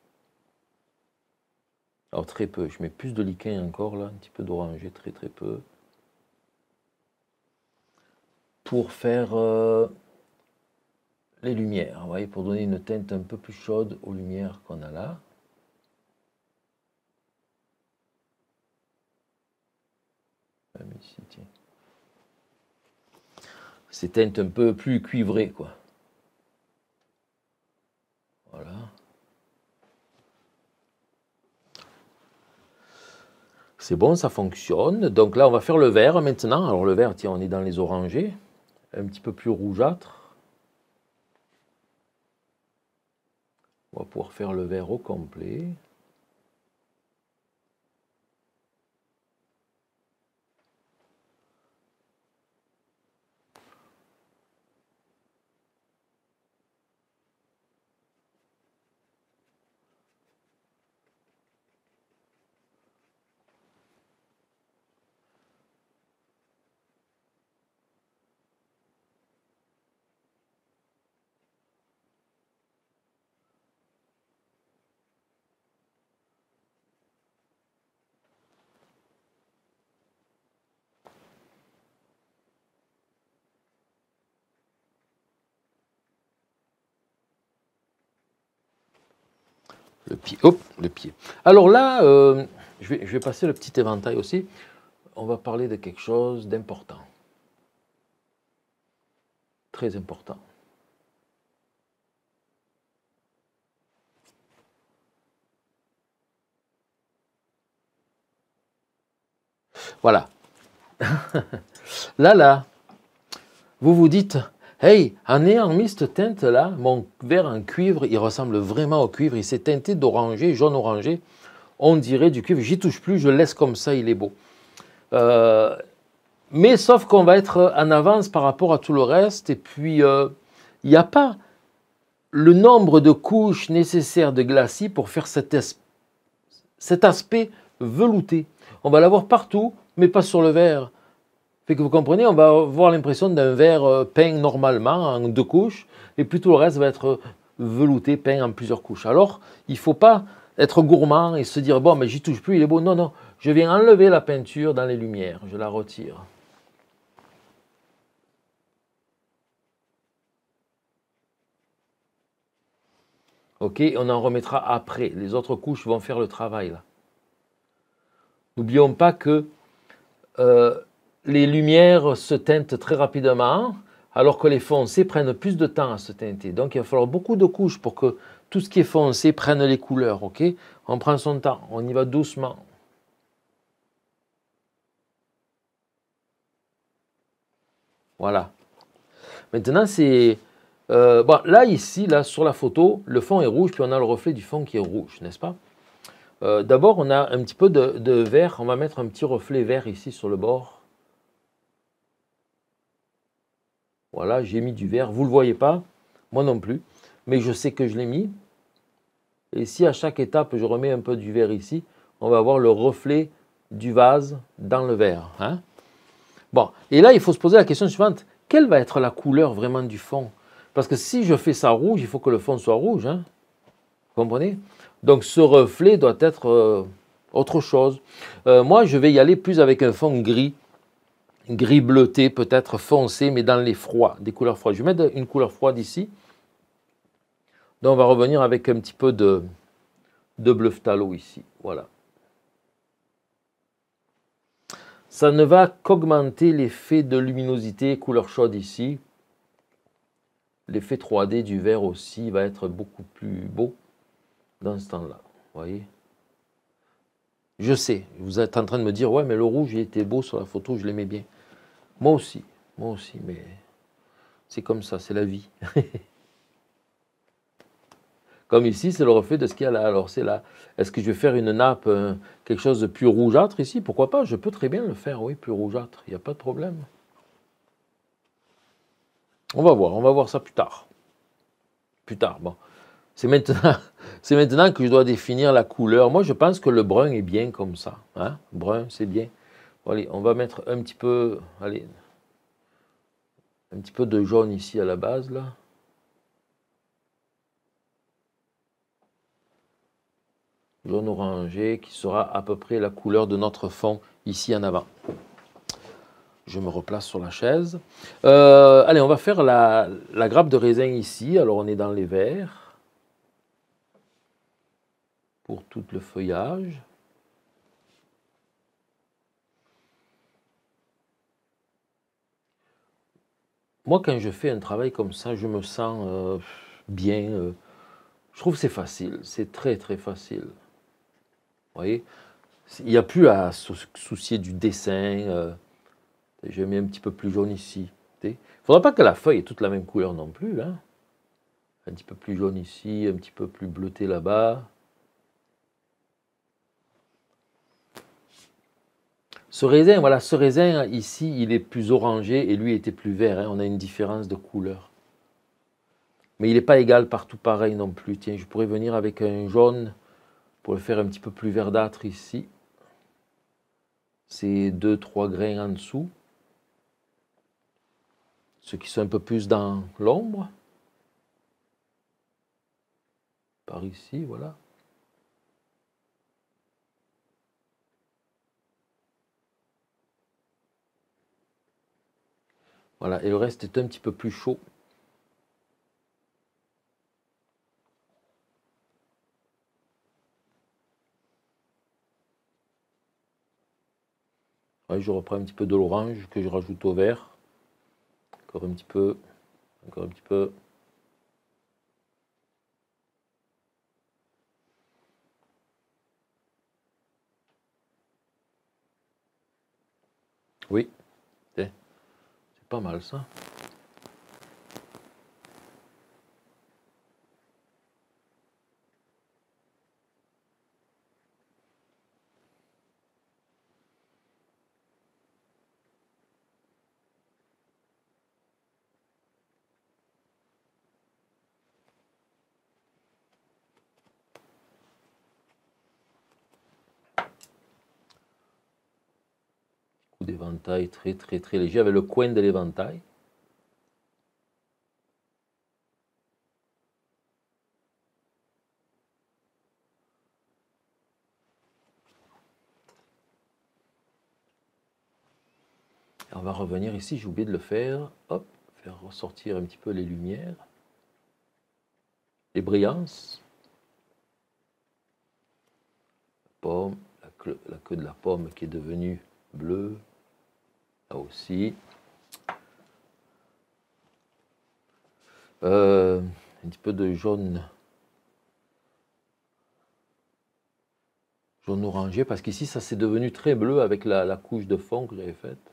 Alors très peu, je mets plus de liquin encore là, un petit peu d'oranger, très très peu. Pour faire euh, les lumières, vous voyez, pour donner une teinte un peu plus chaude aux lumières qu'on a là. Même ici, tiens. Ces teintes un peu plus cuivrées, quoi. Voilà. C'est bon, ça fonctionne. Donc là, on va faire le vert maintenant. Alors le vert, tiens, on est dans les orangés. Un petit peu plus rougeâtre. On va pouvoir faire le vert au complet. Le pied, hop, le pied. Alors là, euh, je, vais, je vais passer le petit éventail aussi. On va parler de quelque chose d'important. Très important. Voilà. Là, là, vous vous dites, hey, en ayant mis cette teinte-là, mon verre en cuivre, il ressemble vraiment au cuivre. Il s'est teinté d'orangé, jaune-orangé. On dirait du cuivre. J'y touche plus, je le laisse comme ça, il est beau. Euh, mais sauf qu'on va être en avance par rapport à tout le reste. Et puis, il euh, n'y a pas le nombre de couches nécessaires de glacis pour faire cet, es cet aspect velouté. On va l'avoir partout, mais pas sur le verre. Fait que vous comprenez, on va avoir l'impression d'un verre peint normalement en deux couches, et puis tout le reste va être velouté, peint en plusieurs couches. Alors, il ne faut pas être gourmand et se dire, bon, mais j'y touche plus, il est beau. Non, non, je viens enlever la peinture dans les lumières, je la retire. Ok, on en remettra après. Les autres couches vont faire le travail là. N'oublions pas que euh, les lumières se teintent très rapidement, alors que les foncés prennent plus de temps à se teinter. Donc il va falloir beaucoup de couches pour que tout ce qui est foncé prenne les couleurs. Ok, on prend son temps, on y va doucement. Voilà. Maintenant, c'est... Euh, bon, là, ici, là, sur la photo, le fond est rouge, puis on a le reflet du fond qui est rouge, n'est-ce pas? euh, D'abord, on a un petit peu de, de vert. On va mettre un petit reflet vert ici sur le bord. Voilà, j'ai mis du vert. Vous ne le voyez pas, moi non plus, mais je sais que je l'ai mis. Et si à chaque étape, je remets un peu du vert ici, on va avoir le reflet du vase dans le verre. Hein? Bon, et là, il faut se poser la question suivante. Quelle va être la couleur vraiment du fond? Parce que si je fais ça rouge, il faut que le fond soit rouge. Hein? Vous comprenez? Donc, ce reflet doit être euh, autre chose. Euh, moi, je vais y aller plus avec un fond gris. Gris bleuté, peut-être foncé, mais dans les froids, des couleurs froides. Je vais mettre une couleur froide ici. Donc, on va revenir avec un petit peu de, de bleu phthalo ici. Voilà. Ça ne va qu'augmenter l'effet de luminosité, couleur chaude ici. L'effet trois D du vert aussi va être beaucoup plus beau dans ce temps-là. Vous voyez? Je sais, vous êtes en train de me dire, ouais, mais le rouge, il était beau sur la photo, je l'aimais bien. Moi aussi, moi aussi, mais c'est comme ça, c'est la vie. Comme ici, c'est le reflet de ce qu'il y a là. Alors, c'est là. Est-ce que je vais faire une nappe, euh, quelque chose de plus rougeâtre ici? Pourquoi pas? Je peux très bien le faire, oui, plus rougeâtre. Il n'y a pas de problème. On va voir, on va voir ça plus tard. Plus tard, bon. C'est maintenant, c'est maintenant que je dois définir la couleur. Moi, je pense que le brun est bien comme ça. Hein? Brun, c'est bien. Bon, allez, on va mettre un petit peu, allez, un petit peu de jaune ici à la base, là. Jaune orangé, qui sera à peu près la couleur de notre fond ici en avant. Je me replace sur la chaise. Euh, allez, on va faire la, la grappe de raisin ici. Alors, on est dans les verts. Pour tout le feuillage. Moi, quand je fais un travail comme ça, je me sens euh, bien. Euh, je trouve que c'est facile. C'est très, très facile. Vous voyez? Il n'y a plus à se soucier du dessin. Euh, J'ai mis un petit peu plus jaune ici. Il ne faudra pas que la feuille ait toute la même couleur non plus. Hein. Un petit peu plus jaune ici, un petit peu plus bleuté là-bas. Ce raisin, voilà, ce raisin ici, il est plus orangé et lui était plus vert. Hein. On a une différence de couleur. Mais il n'est pas égal partout pareil non plus. Tiens, je pourrais venir avec un jaune pour le faire un petit peu plus verdâtre ici. C'est deux trois grains en dessous. Ceux qui sont un peu plus dans l'ombre. Par ici, voilà. Voilà, et le reste est un petit peu plus chaud. Ouais, je reprends un petit peu de l'orange que je rajoute au vert. Encore un petit peu. Encore un petit peu. Oui, c'est pas mal ça. Coup d'éventail très très très léger avec le coin de l'éventail. On va revenir ici, j'ai oublié de le faire. Hop, faire ressortir un petit peu les lumières. Les brillances. La pomme, la queue, la queue de la pomme qui est devenue bleue. Là aussi. Euh, un petit peu de jaune. Jaune orangé, parce qu'ici, ça s'est devenu très bleu avec la, la couche de fond que j'avais faite.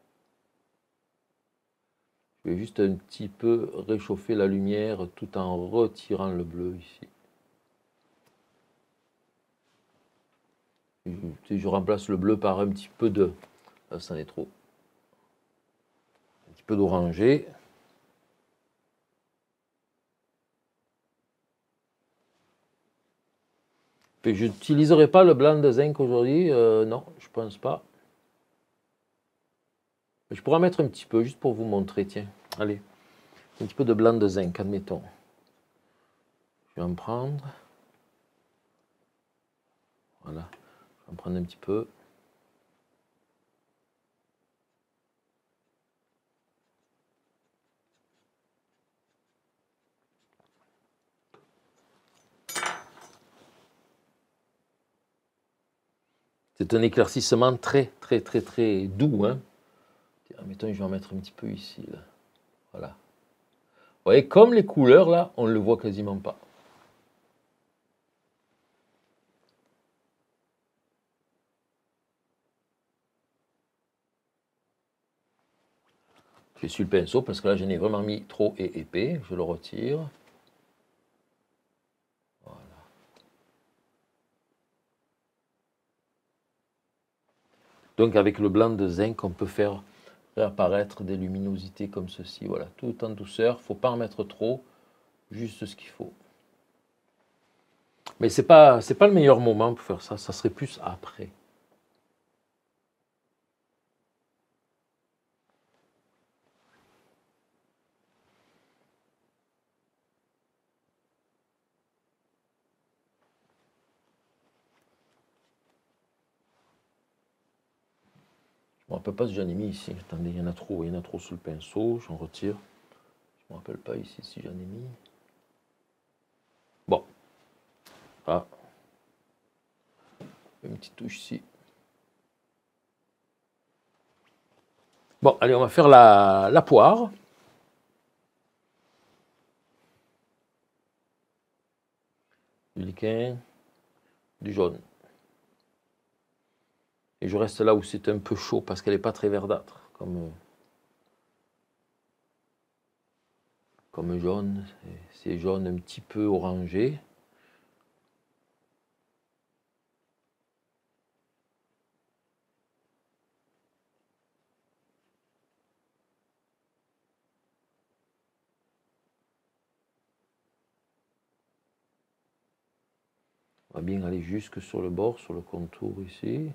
Je vais juste un petit peu réchauffer la lumière tout en retirant le bleu ici. Je, je remplace le bleu par un petit peu de... Là, ça en est trop. Un petit peu d'orangé. Je n'utiliserai pas le blanc de zinc aujourd'hui. Euh, non, je pense pas. Je pourrais en mettre un petit peu, juste pour vous montrer. Tiens, allez. Un petit peu de blanc de zinc, admettons. Je vais en prendre. Voilà. Je vais en prendre un petit peu. C'est un éclaircissement très, très, très, très doux. Hein. Admettons, je vais en mettre un petit peu ici. Là. Voilà. Vous voyez, comme les couleurs, là, on ne le voit quasiment pas. Je suis le pinceau parce que là, j'en ai vraiment mis trop et épais. Je le retire. Voilà. Donc, avec le blanc de zinc, on peut faire réapparaître des luminosités comme ceci. Voilà, tout en douceur. Il ne faut pas en mettre trop, juste ce qu'il faut. Mais ce n'est pas, c'est pas le meilleur moment pour faire ça. Ça serait plus après. Je ne me rappelle pas si j'en ai mis ici. Attendez, il y en a trop. Il y en a trop sous le pinceau. J'en retire. Je ne me rappelle pas ici si j'en ai mis. Bon. Ah. Une petite touche ici. Bon, allez, on va faire la, la poire. Du liquin. Du jaune. Et je reste là où c'est un peu chaud parce qu'elle n'est pas très verdâtre. Comme, comme jaune. C'est jaune un petit peu orangé. On va bien aller jusque sur le bord, sur le contour ici.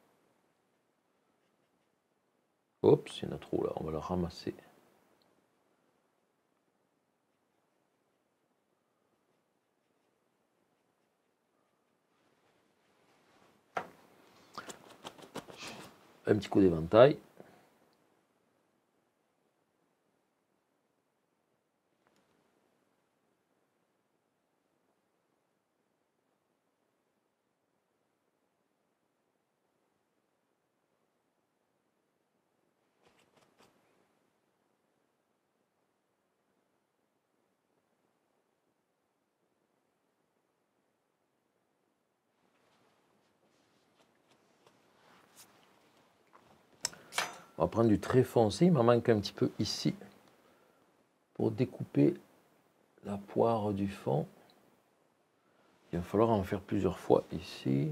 Oups, il y en a trop là, on va la ramasser. Un petit coup d'éventail. va prendre du très foncé. Il m'en manque un petit peu ici pour découper la poire du fond. Il va falloir en faire plusieurs fois ici.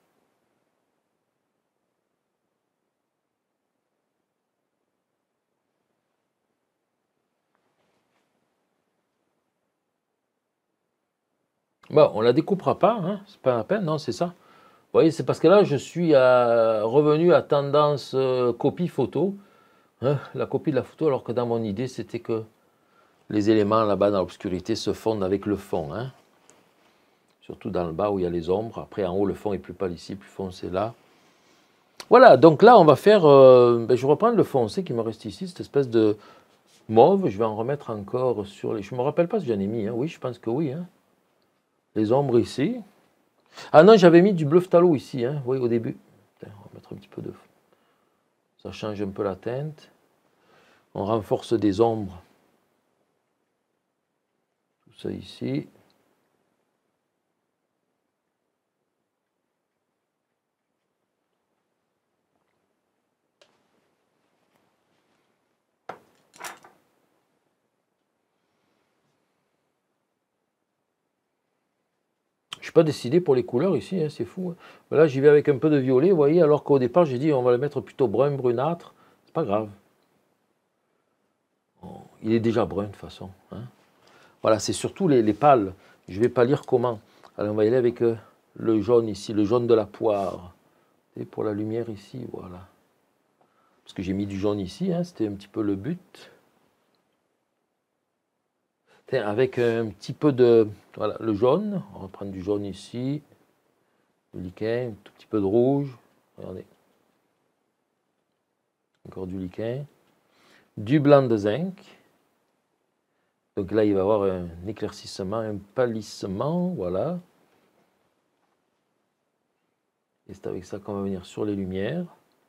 Bon, on la découpera pas, hein, c'est pas la peine, non, c'est ça. Vous voyez, c'est parce que là, je suis à, revenu à tendance euh, copie photo, hein, la copie de la photo, alors que dans mon idée, c'était que les éléments là-bas dans l'obscurité se fondent avec le fond. Hein. Surtout dans le bas où il y a les ombres. Après, en haut, le fond est plus pâle ici, plus foncé là. Voilà, donc là, on va faire... Euh, ben, je reprends le foncé qui me reste ici, cette espèce de mauve. Je vais en remettre encore sur les... Je ne me rappelle pas si j'en ai mis. Hein. Oui, je pense que oui. Hein. Les ombres ici. Ah non, j'avais mis du bleu phthalo ici, hein, oui, au début. On va mettre un petit peu de... Ça change un peu la teinte. On renforce des ombres. Tout ça ici. Je ne suis pas décidé pour les couleurs ici, hein, c'est fou. Hein. Là, j'y vais avec un peu de violet, vous voyez, alors qu'au départ, j'ai dit on va le mettre plutôt brun, brunâtre. C'est pas grave. Oh, il est déjà brun de toute façon. Hein. Voilà, c'est surtout les, les pâles. Je vais pâlir comment. Alors, on va y aller avec euh, le jaune ici, le jaune de la poire. Et pour la lumière ici, voilà. Parce que j'ai mis du jaune ici, hein, c'était un petit peu le but. Avec un petit peu de... Voilà, le jaune. On va prendre du jaune ici. Du lichen, un tout petit peu de rouge. Regardez. Encore du lichen. Du blanc de zinc. Donc là, il va y avoir un éclaircissement, un pâlissement. Voilà. Et c'est avec ça qu'on va venir sur les lumières.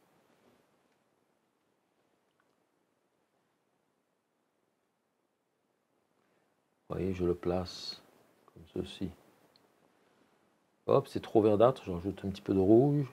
Vous voyez, je le place comme ceci. Hop, c'est trop verdâtre, je rajoute un petit peu de rouge.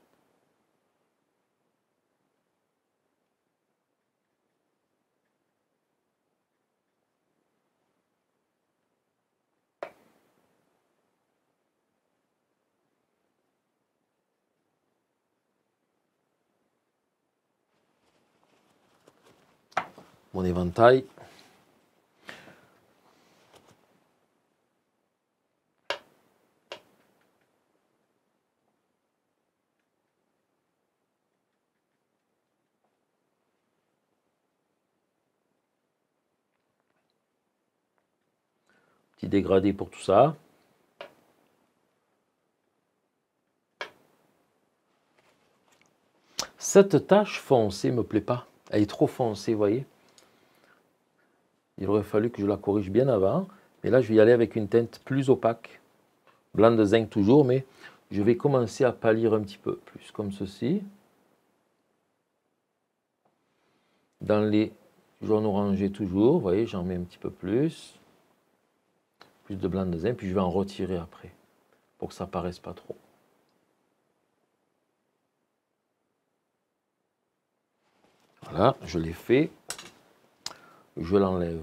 Mon éventail. Petit dégradé pour tout ça. Cette tache foncée ne me plaît pas. Elle est trop foncée, vous voyez. Il aurait fallu que je la corrige bien avant. Mais là, je vais y aller avec une teinte plus opaque. Blanc de zinc toujours, mais je vais commencer à pâlir un petit peu plus, comme ceci. Dans les jaunes orangés toujours, vous voyez, j'en mets un petit peu plus. Plus de blanc de zinc, puis je vais en retirer après, pour que ça ne paraisse pas trop. Voilà, je l'ai fait. Je l'enlève.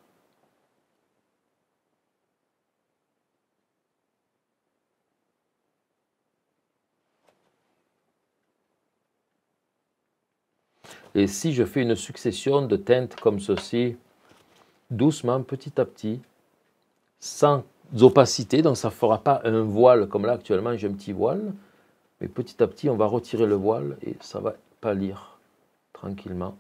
Et si je fais une succession de teintes comme ceci, doucement, petit à petit, sans opacité, donc ça ne fera pas un voile comme là actuellement, j'ai un petit voile, mais petit à petit, on va retirer le voile et ça va pâlir tranquillement.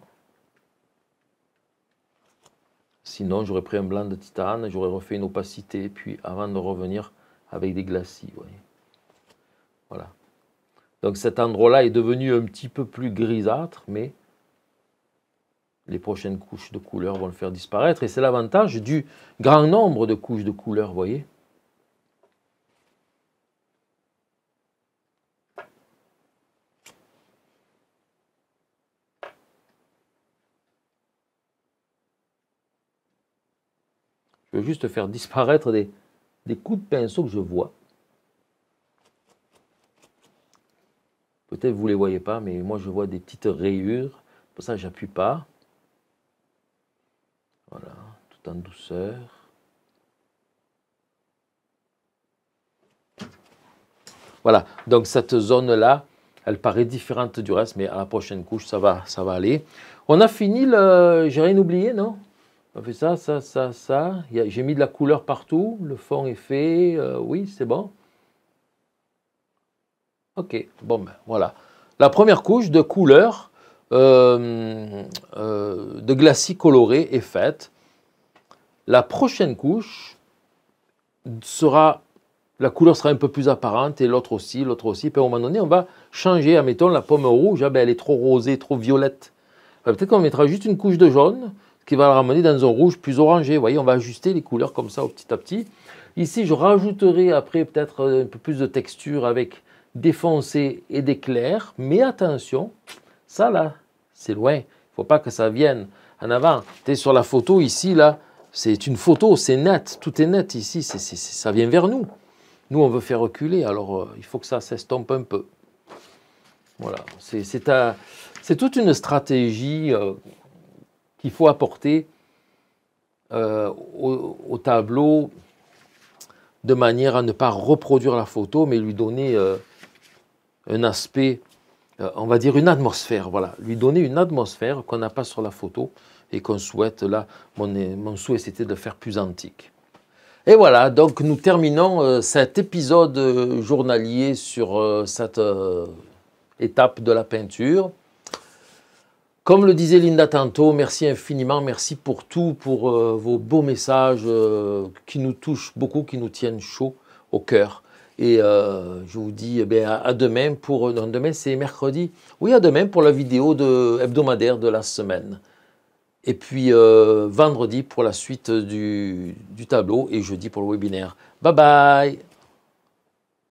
Sinon, j'aurais pris un blanc de titane, j'aurais refait une opacité, puis avant de revenir avec des glacis, vous voyez. Voilà. Donc cet endroit-là est devenu un petit peu plus grisâtre, mais les prochaines couches de couleurs vont le faire disparaître. Et c'est l'avantage du grand nombre de couches de couleurs, vous voyez. Je vais juste faire disparaître des, des coups de pinceau que je vois. Peut-être vous ne les voyez pas, mais moi je vois des petites rayures. Pour ça, j'appuie pas. Voilà, tout en douceur. Voilà, donc cette zone-là, elle paraît différente du reste, mais à la prochaine couche, ça va, ça va aller. On a fini le... J'ai rien oublié, non? On fait ça, ça, ça, ça. J'ai mis de la couleur partout. Le fond est fait. Euh, oui, c'est bon. Ok, bon ben voilà. La première couche de couleur euh, euh, de glacis coloré est faite. La prochaine couche sera... La couleur sera un peu plus apparente et l'autre aussi, l'autre aussi. Puis à un moment donné, on va changer. Admettons, la pomme rouge, ah ben, elle est trop rosée, trop violette. Ben, peut-être qu'on mettra juste une couche de jaune, ce qui va la ramener dans un rouge plus orangé. Vous voyez, on va ajuster les couleurs comme ça, au petit à petit. Ici, je rajouterai après peut-être un peu plus de texture avec des foncés et des clairs. Mais attention, ça là, c'est loin. Il ne faut pas que ça vienne en avant. Tu es sur la photo ici, là, c'est une photo, c'est net. Tout est net ici, c'est, c'est, ça vient vers nous. Nous, on veut faire reculer, alors euh, il faut que ça s'estompe un peu. Voilà, c'est toute une stratégie euh, qu'il faut apporter euh, au, au tableau de manière à ne pas reproduire la photo, mais lui donner euh, un aspect, euh, on va dire une atmosphère, voilà. Lui donner une atmosphère qu'on n'a pas sur la photo et qu'on souhaite, là, mon, mon souhait c'était de faire plus antique. Et voilà, donc nous terminons euh, cet épisode euh, journalier sur euh, cette euh, étape de la peinture. Comme le disait Linda tantôt, merci infiniment, merci pour tout, pour euh, vos beaux messages euh, qui nous touchent beaucoup, qui nous tiennent chaud au cœur. Et euh, je vous dis eh bien, à demain, pour, non, demain c'est mercredi, oui à demain pour la vidéo de, hebdomadaire de la semaine. Et puis euh, vendredi pour la suite du, du tableau et jeudi pour le webinaire. Bye bye!